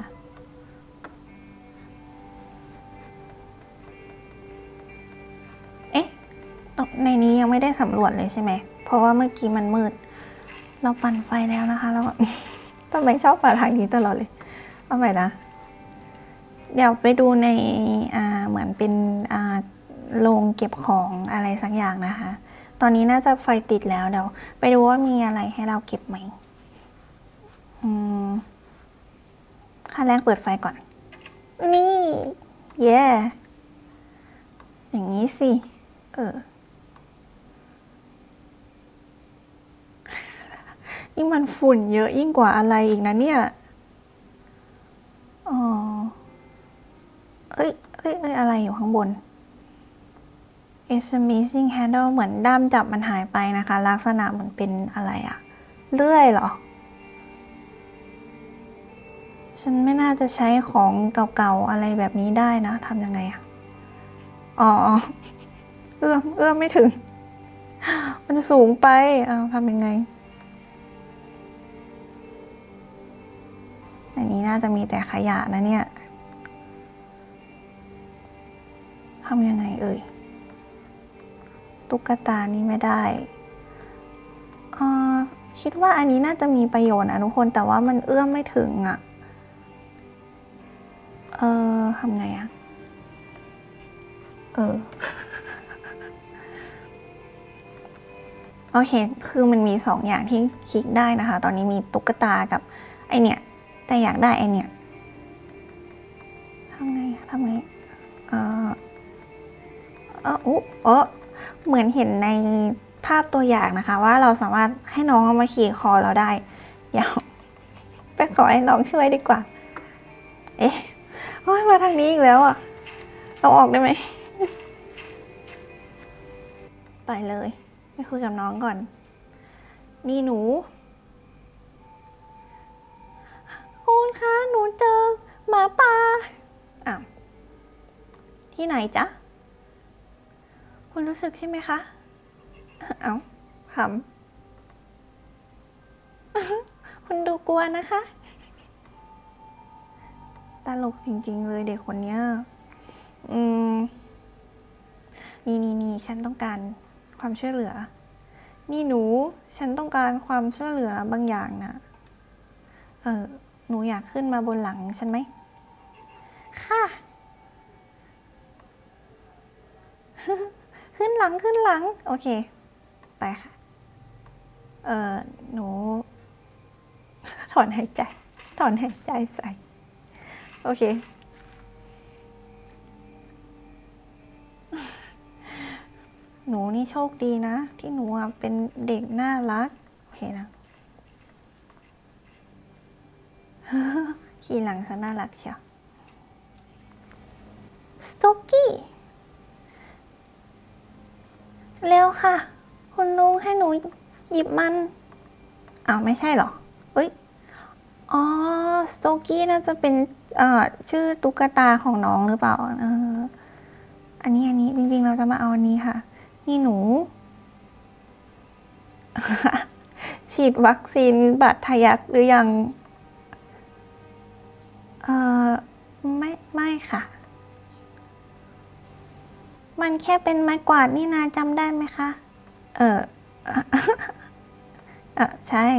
เอ๊ะในนี้ยังไม่ได้สำรวจเลยใช่ไหมเพราะว่าเมื่อกี้มันมืดเราปั่นไฟแล้วนะคะแล้ว ทำไมชอบมาทางนี้ตลอดเลยเอาใหม่นะเดี๋ยวไปดูในอ่าเหมือนเป็นอ่าโรงเก็บของอะไรสักอย่างนะคะตอนนี้น่าจะไฟติดแล้วเดี๋ยวไปดูว่ามีอะไรให้เราเก็บไหมอืมขั้นแรกเปิดไฟก่อนนี่เย่อย่างนี้สิเออนี่มันฝุ่นเยอะยิ่งกว่าอะไรอีกนะเนี่ยอ๋อเอ้ยเอ้ยเอ้ยอะไรอยู่ข้างบน It's a missing handle เหมือนด้ามจับมันหายไปนะคะลักษณะเหมือนเป็นอะไรอะเลื่อยเหรอฉันไม่น่าจะใช้ของเก่าๆอะไรแบบนี้ได้นะทำยังไงอะอ๋อเอื้อมเอื้อมไม่ถึงมันสูงไปเอาทำยังไงอันนี้น่าจะมีแต่ขยะนะเนี่ยทำยังไงเอ่ยตุ๊กตานี้ไม่ได้เออคิดว่าอันนี้น่าจะมีประโยชน์นะทุกคนแต่ว่ามันเอื้อมไม่ถึงอะเออทำไงอะเออ โอเคคือมันมีสองอย่างที่คลิกได้นะคะตอนนี้มีตุ๊กตากับไอเนี่ยแต่อยากได้ไอเนี่ยทำไงทำไงเออเอออุ๊เออเหมือนเห็นในภาพตัวอย่างนะคะว่าเราสามารถให้น้องเอามาขี่คอเราได้เดี๋ยวไปขอให้น้องช่วยดีกว่าเอ๊ะโอ้ยมาทางนี้อีกแล้วอ่ะเราออกได้ไหม ไปเลยไปคุยกับน้องก่อนนี่หนูคุณคะหนูเจอหมาป่าอ้าวที่ไหนจ๊ะคุณรู้สึกใช่ไหมคะเอาขำคุณดูกลัวนะคะตลกจริงๆเลยเด็กคนนี้อืมนี่นี่นี่ฉันต้องการความช่วยเหลือนี่หนูฉันต้องการความช่วยเหลือบางอย่างนะเออหนูอยากขึ้นมาบนหลังฉันไหมค่ะขึ้นหลังขึ้นหลังโอเคไปค่ะเออหนูถอนหายใจถอนหายใจใส่โอเคหนูนี่โชคดีนะที่หนูเป็นเด็กน่ารักโอเคนะขี่หลังซะน่ารักเชียวสโตกี้เร็วค่ะคุณลุงให้หนูหยิบมันอ้าวไม่ใช่หรอเอ้ยอ๋อสโตกี้น่าจะเป็นเอ่อชื่อตุ๊กตาของน้องหรือเปล่าเอออันนี้อันนี้จริงๆเราจะมาเอาอันนี้ค่ะนี่หนู ฉีดวัคซีนบาดทะยักหรือยังเออไม่ไม่ค่ะมันแค่เป็นไม้กวาดนี่นาจำได้ไหมคะเออเออใช่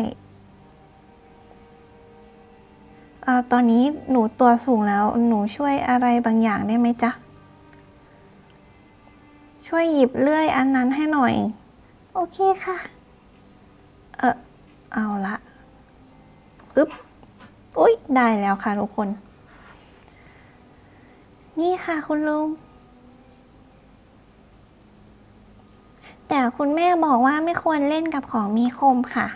เออตอนนี้หนูตัวสูงแล้วหนูช่วยอะไรบางอย่างได้ไหมจ๊ะช่วยหยิบเลื่อยอันนั้นให้หน่อยโอเคค่ะเออเอาละอึ๊บอุ๊ยได้แล้วค่ะทุกคนนี่ค่ะคุณลุงแต่คุณแม่บอกว่าไม่ควรเล่นกับของมีคมค่ะ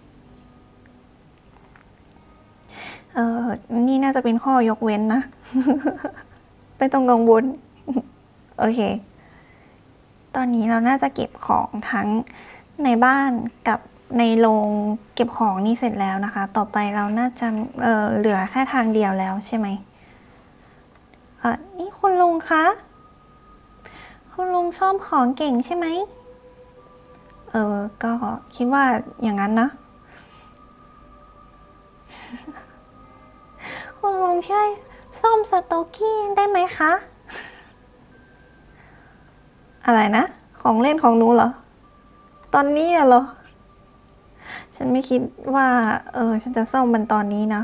เออนี่น่าจะเป็นข้อยกเว้นนะ ไม่ต้องกังวล โอเค ตอนนี้เราน่าจะเก็บของทั้งในบ้านกับในโรงเก็บของนี่เสร็จแล้วนะคะ ต่อไปเราน่าจะเอ่อเหลือแค่ทางเดียวแล้วใช่ไหมอ่ะนี่คุณลุงคะ คุณลุงซ่อมของเก่งใช่ไหม เออ ก็คิดว่าอย่างนั้นนะ คุณลุงช่วยซ่อมสโตกี้ได้ไหมคะ อะไรนะ ของเล่นของหนูเหรอ ตอนนี้เหรอ ฉันไม่คิดว่า เออ ฉันจะซ่อมมันตอนนี้นะ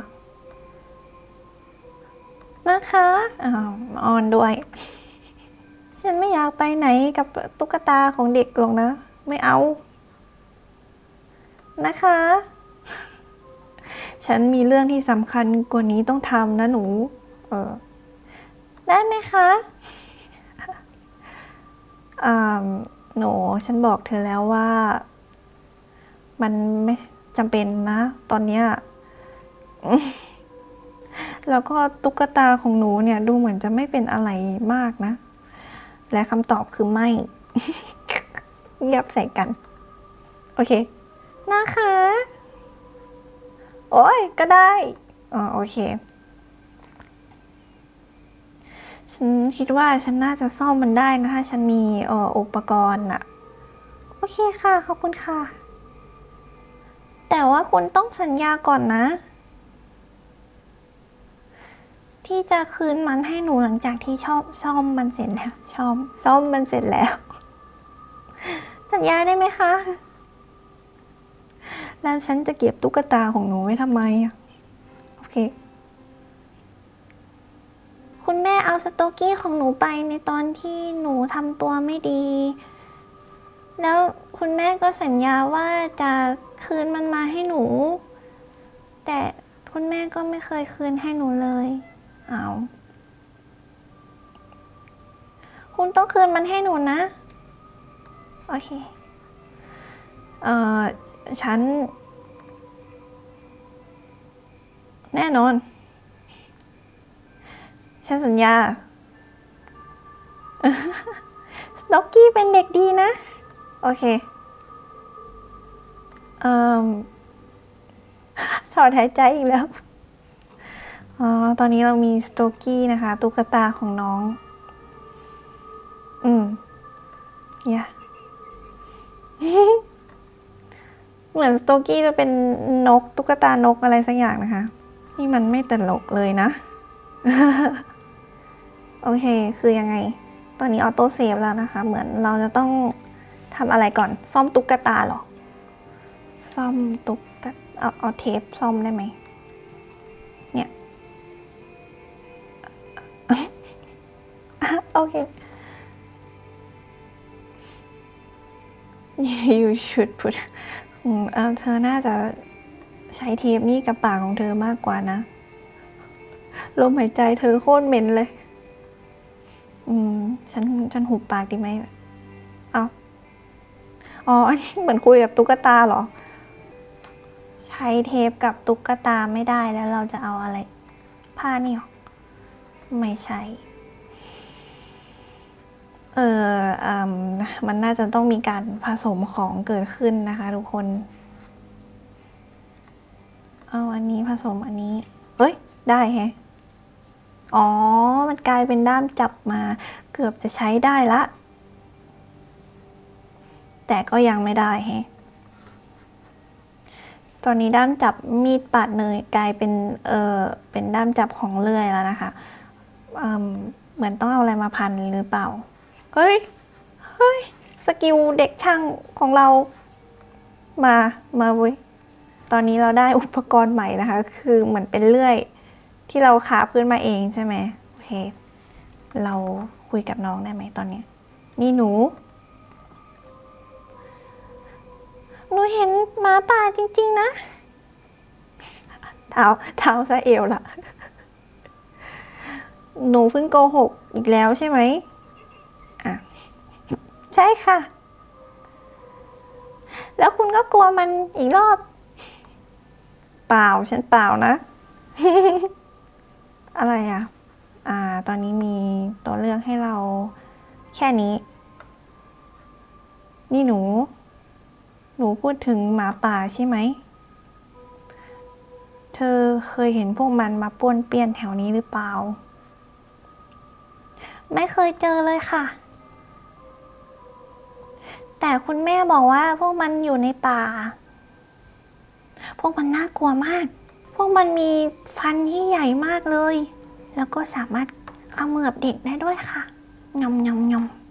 นะคะอ้าวออนด้วย ฉันไม่อยากไปไหนกับตุ๊กตาของเด็กหรอกนะ ไม่เอา นะคะ ฉันมีเรื่องที่สำคัญกว่านี้ต้องทำนะหนู เออ ได้ไหมคะอ่าหนูฉันบอกเธอแล้วว่า มันไม่จำเป็นนะ ตอนเนี้ย แล้วก็ตุ๊กตาของหนูเนี่ยดูเหมือนจะไม่เป็นอะไรมากนะ และคำตอบคือไม่ เงียบใส่กัน โอเค นะคะ โอ้ยก็ได้อ๋อโอเค ฉันคิดว่าฉันน่าจะซ่อมมันได้นะถ้าฉันมีเอ่ออุปกรณ์อะโอเคค่ะ ขอบคุณค่ะ แต่ว่าคุณต้องสัญญาก่อนนะ ที่จะคืนมันให้หนูหลังจากที่ชอบซ่อมมันเสร็จแล้วชอบซ่อมมันเสร็จแล้ว สัญญาได้ไหมคะ แล้วฉันจะเก็บตุ๊กตาของหนูไว้ทำไมอะโอเค คุณแม่เอาสโตกี้ของหนูไปในตอนที่หนูทำตัวไม่ดี แล้วคุณแม่ก็สัญญาว่าจะคืนมันมาให้หนู แต่คุณแม่ก็ไม่เคยคืนให้หนูเลยเอาคุณต้องคืนมันให้หนูนะ โอเค เอ่อ ฉัน แน่นอน ฉันสัญญา สโตกี้เป็นเด็กดีนะ โอเค เอ่อ ถอนหายใจอีกแล้ว อ๋อ ตอนนี้เรามีสโตกี้นะคะตุ๊กตาของน้อง อืมอย่า เหมือนสโตกี้จะเป็นนกตุ๊กตานกอะไรสักอย่างนะคะ นี่มันไม่ตลกเลยนะ โอเค คือยังไง ตอนนี้ออโต้เซฟแล้วนะคะ เหมือนเราจะต้องทำอะไรก่อน ซ่อมตุ๊กตาเหรอ ซ่อมตุ๊กตาเอาเอาเทปซ่อมได้ไหม เนี่ย โอเค you should put เออเธอน่าจะใช้เทปนี่กับปากของเธอมากกว่านะ ลมหายใจเธอโคตรเหม็นเลย อืม ฉัน ฉันหุบปากดีไหม เอาอ๋อ อันนี้เหมือนคุยกับตุ๊กตาเหรอ ใช้เทปกับตุ๊กตาไม่ได้แล้วเราจะเอาอะไร ผ้านี่หรอ ไม่ใช่ เออเอ่มมันน่าจะต้องมีการผสมของเกิดขึ้นนะคะทุกคน เอาอันนี้ผสมอันนี้ เฮ้ย ได้แฮะ อ๋อ มันกลายเป็นด้ามจับมา เกือบจะใช้ได้ละ แต่ก็ยังไม่ได้แฮะตอนนี้ด้ามจับมีดปาดเนยกลายเป็นเออเป็นด้ามจับของเลื่อยแล้วนะคะเอ่อเหมือนต้องเอาอะไรมาพันหรือเปล่าเฮ้ยเฮ้ยสกิลเด็กช่างของเรามามาเว้ยตอนนี้เราได้อุปกรณ์ใหม่นะคะคือเหมือนเป็นเลื่อยที่เราคาบขึ้นมาเองใช่ไหมโอเคเราคุยกับน้องได้ไหมตอนนี้นี่หนูหนูเห็นหมาป่าจริงๆนะเท้าเท้าซะเอวละหนูเพิ่งโกหกอีกแล้วใช่ไหมอ่ะใช่ค่ะแล้วคุณก็กลัวมันอีกรอบเปล่าฉันเปล่านะ อะไรอ่ะอ่าตอนนี้มีตัวเลือกให้เราแค่นี้นี่หนูหนูพูดถึงหมาป่าใช่ไหมเธอเคยเห็นพวกมันมาป้วนเปี้ยนแถวนี้หรือเปล่าไม่เคยเจอเลยค่ะแต่คุณแม่บอกว่าพวกมันอยู่ในป่าพวกมันน่ากลัวมากพวกมันมีฟันที่ใหญ่มากเลยแล้วก็สามารถเขมือบเด็กได้ด้วยค่ะยำยำยำ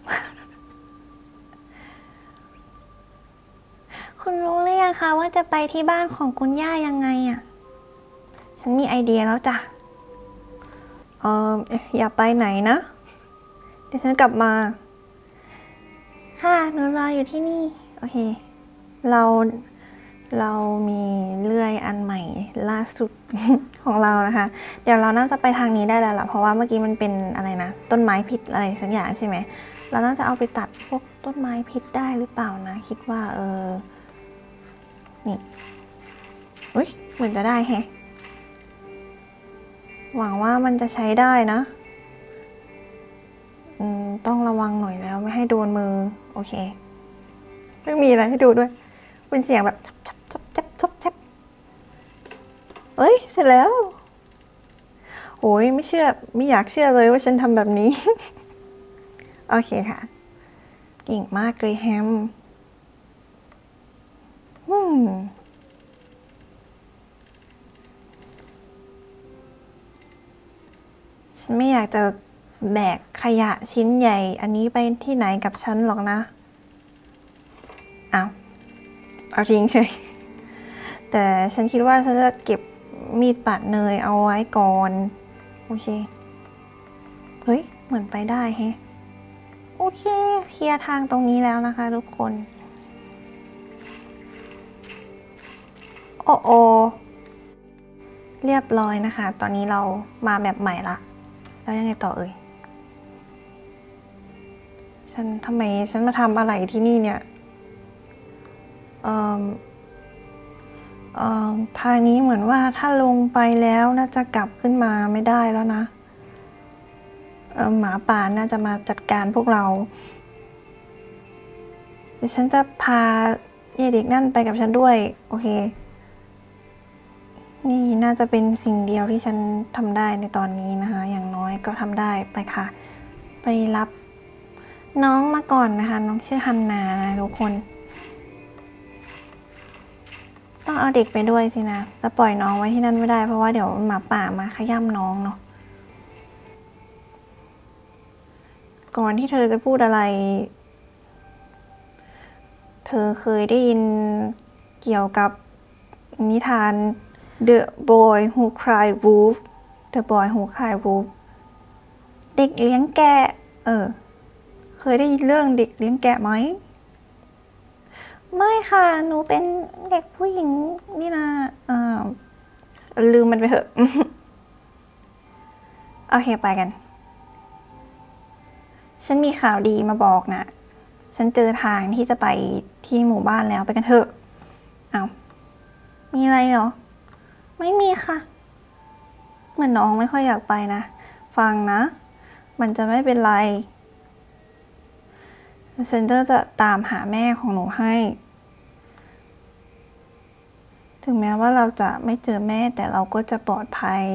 คุณรู้หรือยังคะว่าจะไปที่บ้านของคุณย่ายังไงอ่ะฉันมีไอเดียแล้วจ้ะเอออย่าไปไหนนะเดี๋ยวฉันกลับมาค่ะหนูรออยู่ที่นี่โอเคเราเรามีเลื่อยอันใหม่ล่าสุด ของเรานะคะเดี๋ยวเราน่าจะไปทางนี้ได้แล้วล่ะเพราะว่าเมื่อกี้มันเป็นอะไรนะต้นไม้พิษอะไรสักอย่างใช่ไหมเราน่าจะเอาไปตัดพวกต้นไม้พิษได้หรือเปล่านะคิดว่าเออนี่อุ้ยเหมือนจะได้แฮะหวังว่ามันจะใช้ได้นะอืมต้องระวังหน่อยแล้วไม่ให้โดนมือโอเคไม่มีอะไรให้ดูด้วยเป็นเสียงแบบชับชับชับชับชับเอ้ยเสร็จแล้วโอ้ยไม่เชื่อไม่อยากเชื่อเลยว่าฉันทำแบบนี้ โอเคค่ะเก่งมากเลยแฮมอืมฉันไม่อยากจะแบกขยะชิ้นใหญ่อันนี้ไปที่ไหนกับฉันหรอกนะเอาเอาทิ้งเฉยแต่ฉันคิดว่าฉันจะเก็บมีดปาดเนยเอาไว้ก่อนโอเคเฮ้ยเหมือนไปได้แฮะโอเคเคลียร์ทางตรงนี้แล้วนะคะทุกคนโอ้โอเรียบร้อยนะคะตอนนี้เรามาแบบใหม่ละแล้วยังไงต่อเอ่ยฉันทำไมฉันมาทำอะไรที่นี่เนี่ยเอ่อเอ่อทางนี้เหมือนว่าถ้าลงไปแล้วน่าจะกลับขึ้นมาไม่ได้แล้วนะเอ่อหมาป่าน่าจะมาจัดการพวกเราเดี๋ยวฉันจะพาเด็กนั่นไปกับฉันด้วยโอเคนี่น่าจะเป็นสิ่งเดียวที่ฉันทำได้ในตอนนี้นะคะอย่างน้อยก็ทำได้ไปค่ะไปรับน้องมาก่อนนะคะน้องชื่อฮันนานะทุกคนต้องเอาเด็กไปด้วยสินะจะปล่อยน้องไว้ที่นั่นไม่ได้เพราะว่าเดี๋ยวหมาป่ามาขย่ำน้องเนาะก่อนที่เธอจะพูดอะไรเธอเคยได้ยินเกี่ยวกับนิทาน The Boy Who Cried Wolf The Boy Who Cried Wolf เด็กเลี้ยงแกะเออเคยได้ยินเรื่องเด็กเลี้ยงแกะไหมไม่ค่ะหนูเป็นเด็กผู้หญิงนี่นะเออลืมมันไปเถอะ โอเคไปกันฉันมีข่าวดีมาบอกนะฉันเจอทางที่จะไปที่หมู่บ้านแล้วไปกันเถอะเอามีอะไรเหรอไม่มีค่ะเหมือนน้องไม่ค่อยอยากไปนะฟังนะมันจะไม่เป็นไรฉันจะตามหาแม่ของหนูให้ถึงแม้ว่าเราจะไม่เจอแม่แต่เราก็จะปลอดภัย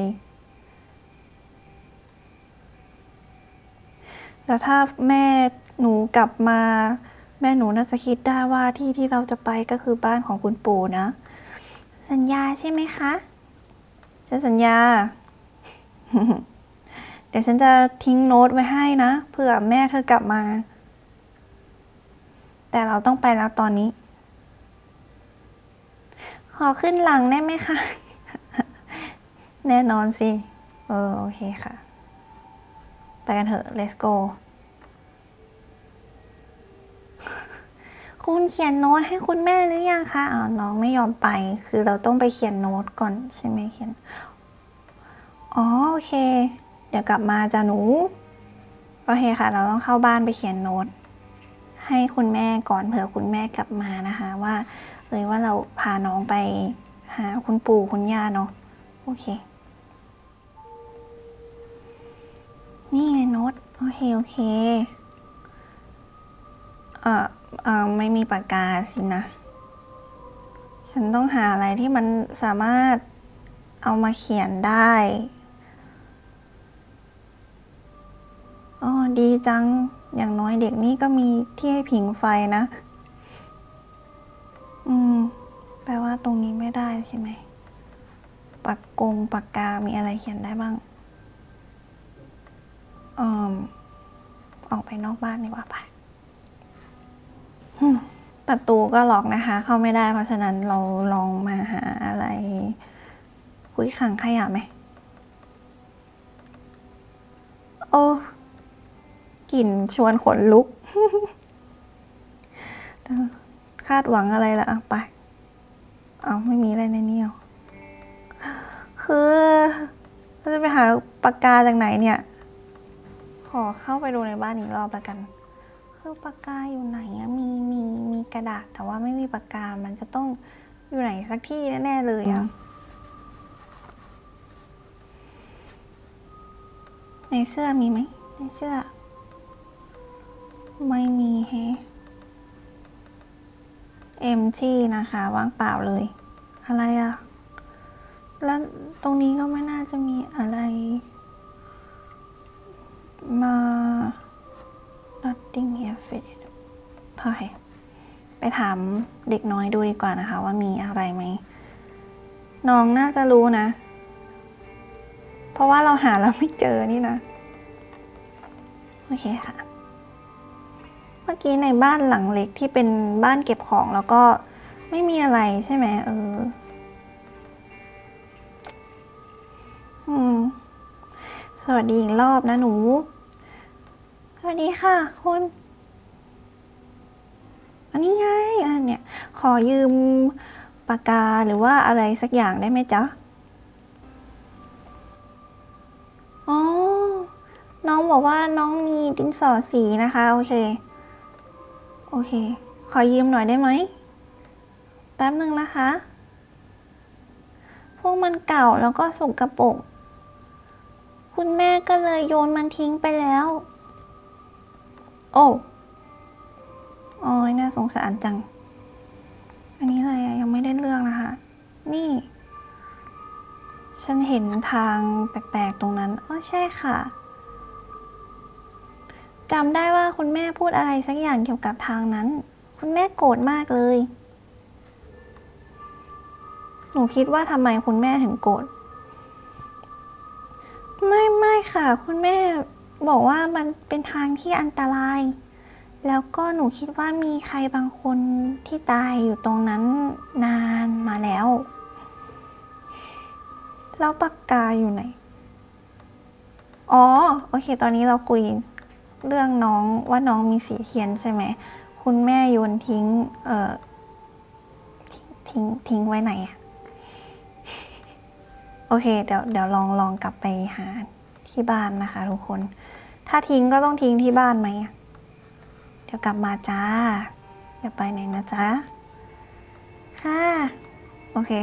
แล้วถ้าแม่หนูกลับมาแม่หนูน่าจะคิดได้ว่าที่ที่เราจะไปก็คือบ้านของคุณปู่นะสัญญาใช่ไหมคะฉันสัญญา เดี๋ยวฉันจะทิ้งโน้ตไว้ให้นะเผื่อแม่เธอกลับมาแต่เราต้องไปแล้วตอนนี้ขอขึ้นหลังได้ไหมคะ แน่นอนสิเออโอเคค่ะไปกันเถอะ let's go คุณเขียนโน้ตให้คุณแม่หรือยังคะอ๋อน้องไม่ยอมไปคือเราต้องไปเขียนโน้ตก่อนใช่ไหมเขียนอ๋อโอเคเดี๋ยวกลับมาจ้ะหนูโอเคค่ะเราต้องเข้าบ้านไปเขียนโน้ตให้คุณแม่ก่อนเผื่อคุณแม่กลับมานะคะว่าเอ่ยว่าเราพาน้องไปหาคุณปู่คุณย่าเนาะโอเคนี่ไงโน้ตโอเคโอเคเอ่อเอ่อไม่มีปากกาสินะฉันต้องหาอะไรที่มันสามารถเอามาเขียนได้อ๋อดีจังอย่างน้อยเด็กนี่ก็มีที่ให้ผิงไฟนะอืมแปลว่าตรงนี้ไม่ได้ใช่ไหมปากกงปากกามีอะไรเขียนได้บ้างเอ่อออกไปนอกบ้านดีกว่าไปประตูก็ล็อกนะคะเข้าไม่ได้เพราะฉะนั้นเราลองมาหาอะไรคุยขังขยะไหมโอ้กลิ่นชวนขนลุก คาดหวังอะไรล่ะไปเอาไม่มีอะไรในนี้หรอคือเราจะไปหาปากกาจากไหนเนี่ยขอเข้าไปดูในบ้านอีกรอบละกันคือปากกาอยู่ไหนอะมีมีมีกระดาษแต่ว่าไม่มีปากกามันจะต้องอยู่ไหนสักที่แน่ๆเลยอะในเสื้อมีไหมในเสื้อไม่มีแฮะเอ็มที่นะคะว่างเปล่าเลยอะไรอะแล้วตรงนี้ก็ไม่น่าจะมีอะไรมา nothing here fit โอเคไปถามเด็กน้อยดูดีกว่านะคะว่ามีอะไรไหมน้องน่าจะรู้นะเพราะว่าเราหาแล้วไม่เจอนี่นะโอเคค่ะเมื่อกี้ในบ้านหลังเล็กที่เป็นบ้านเก็บของแล้วก็ไม่มีอะไรใช่ไหมเอออืมสวัสดีอีกรอบนะหนูสวัสดีค่ะคุณอันนี้ไงอันเนี้ยขอยืมปากกาหรือว่าอะไรสักอย่างได้ไหมจ๊ะอ๋อน้องบอกว่าน้องมีดินสอสีนะคะโอเคโอเคขอยืมหน่อยได้ไหมแป๊บนึงนะคะพวกมันเก่าแล้วก็สกปรกคุณแม่ก็เลยโยนมันทิ้งไปแล้วโอ้โอ้ยน่าสงสารจังอันนี้อะไรอะยังไม่ได้เรื่องนะคะนี่ฉันเห็นทางแปลกๆตรงนั้นอ๋อใช่ค่ะจำได้ว่าคุณแม่พูดอะไรสักอย่างเกี่ยวกับทางนั้นคุณแม่โกรธมากเลยหนูคิดว่าทำไมคุณแม่ถึงโกรธไม่ไม่ค่ะคุณแม่บอกว่ามันเป็นทางที่อันตรายแล้วก็หนูคิดว่ามีใครบางคนที่ตายอยู่ตรงนั้นนานมาแล้วแล้วปากกาอยู่ไหนอ๋อโอเคตอนนี้เราคุยเรื่องน้องว่าน้องมีสีเทียนใช่ไหมคุณแม่โยนทิ้งเอ่อทิ้งทิ้งไว้ไหนอะโอเคเดี๋ยวเดี๋ยวลองลองกลับไปหาที่บ้านนะคะทุกคนถ้าทิ้งก็ต้องทิ้งที่บ้านไหมเดี๋ยวกลับมาจ้าอย่าไปไหนนะจ๊ะค่ะโอเค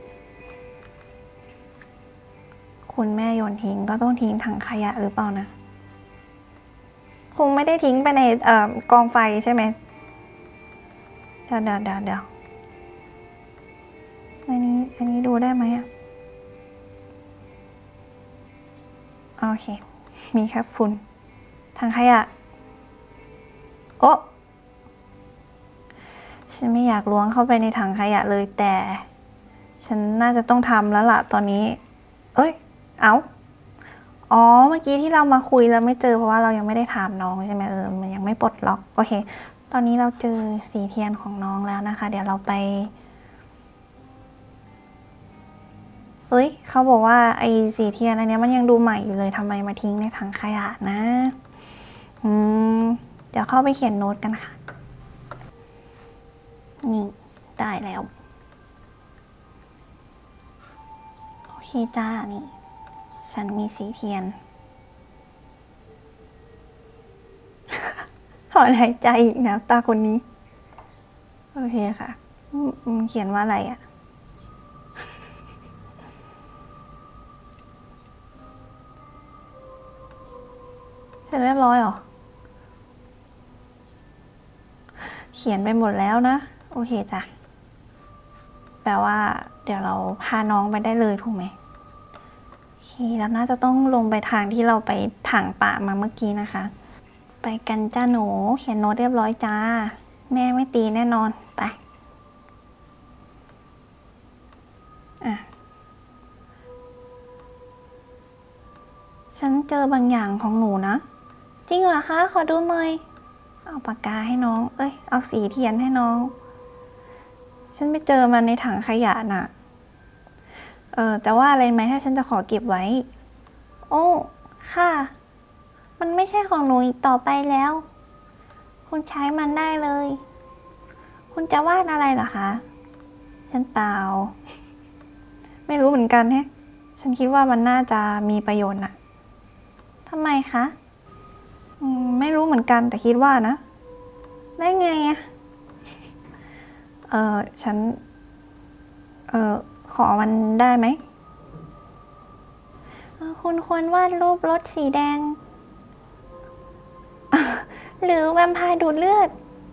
คุณแม่โยนทิ้งก็ต้องทิ้งถังขยะหรือเปล่านะคงไม่ได้ทิ้งไปในเอ่อกองไฟใช่ไหมเดี๋ยวเดี๋ยวเดี๋ยวเดี๋ยวอันนี้อันนี้ดูได้ไหมอะโอเคมีแค่ฝุ่นถังขยะโอ้ฉันไม่อยากล้วงเข้าไปในถังขยะเลยแต่ฉันน่าจะต้องทำแล้วล่ะตอนนี้เอ้ยเอาอ๋อเมื่อกี้ที่เรามาคุยแล้วไม่เจอเพราะว่าเรายังไม่ได้ถามน้องใช่ไหมเออมันยังไม่ปลดล็อกโอเคตอนนี้เราเจอสีเทียนของน้องแล้วนะคะเดี๋ยวเราไปเอ้ยเขาบอกว่าไอ้สีเทียนอันนี้มันยังดูใหม่อยู่เลยทำไมมาทิ้งในถังขยะนะอืมเดี๋ยวเข้าไปเขียนโน้ตกันค่ะนี่ได้แล้วโอเคจ้านี่ฉันมีสีเทียนถอนหายใจอีกนะตาคนนี้โอเคค่ะเขียนว่าอะไรอะเสร็จเรียบร้อยเหรอเขียนไปหมดแล้วนะโอเคจ้ะแปลว่าเดี๋ยวเราพาน้องไปได้เลยถูกไหมโอเคแล้วน่าจะต้องลงไปทางที่เราไปถังป่ามาเมื่อกี้นะคะไปกันจ้าหนูเขียนโน้ตเรียบร้อยจ้าแม่ไม่ตีแน่นอนไปอ่ะฉันเจอบางอย่างของหนูนะจริงเหรอคะขอดูหน่อยเอาปากกาให้น้องเอ้ยเอาสีเทียนให้น้องฉันไปเจอมันในถังขยะน่ะเออจะว่าอะไรไหมถ้าฉันจะขอเก็บไว้โอ้ค่ะมันไม่ใช่ของหนูอีกต่อไปแล้วคุณใช้มันได้เลยคุณจะวาดอะไรเหรอคะฉันเปล่าไม่รู้เหมือนกันแฮะฉันคิดว่ามันน่าจะมีประโยชน์น่ะทำไมคะไม่รู้เหมือนกันแต่คิดว่านะได้ไงอะเออฉันเออขอมันได้ไหมคุณควรวาดรูปรถสีแดงหรือแวมไพร์ดูดเลือด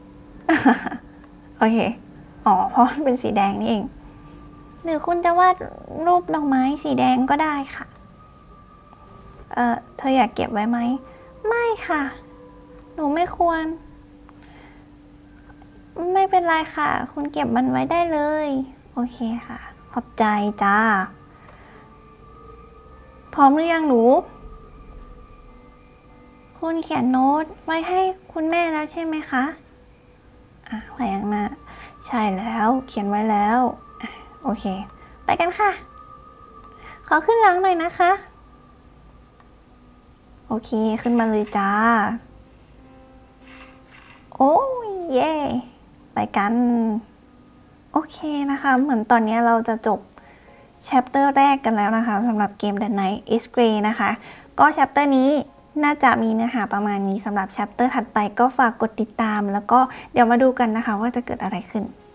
โอเคอ๋อเพราะมันเป็นสีแดงนี่เองหรือคุณจะวาดรูปดอกไม้สีแดงก็ได้ค่ะเออเธออยากเก็บไว้ไหมไม่ค่ะหนูไม่ควรไม่เป็นไรค่ะคุณเก็บมันไว้ได้เลยโอเคค่ะขอบใจจ้าพร้อมหรือยังหนูคุณเขียนโน้ตไว้ให้คุณแม่แล้วใช่ไหมคะอ่ะพยักหน้าใช่แล้วเขียนไว้แล้วโอเคไปกันค่ะขอขึ้นหลังหน่อยนะคะโอเคขึ้นมาเลยจ้าโอ้ยเย่ไปกันโอเคนะคะเหมือนตอนนี้เราจะจบ chapter แรกกันแล้วนะคะสำหรับเกม The Night is Grey นะคะก็ chapter นี้น่าจะมีเนื้อหาประมาณนี้สำหรับ chapter ถัดไปก็ฝากกดติดตามแล้วก็เดี๋ยวมาดูกันนะคะว่าจะเกิดอะไรขึ้น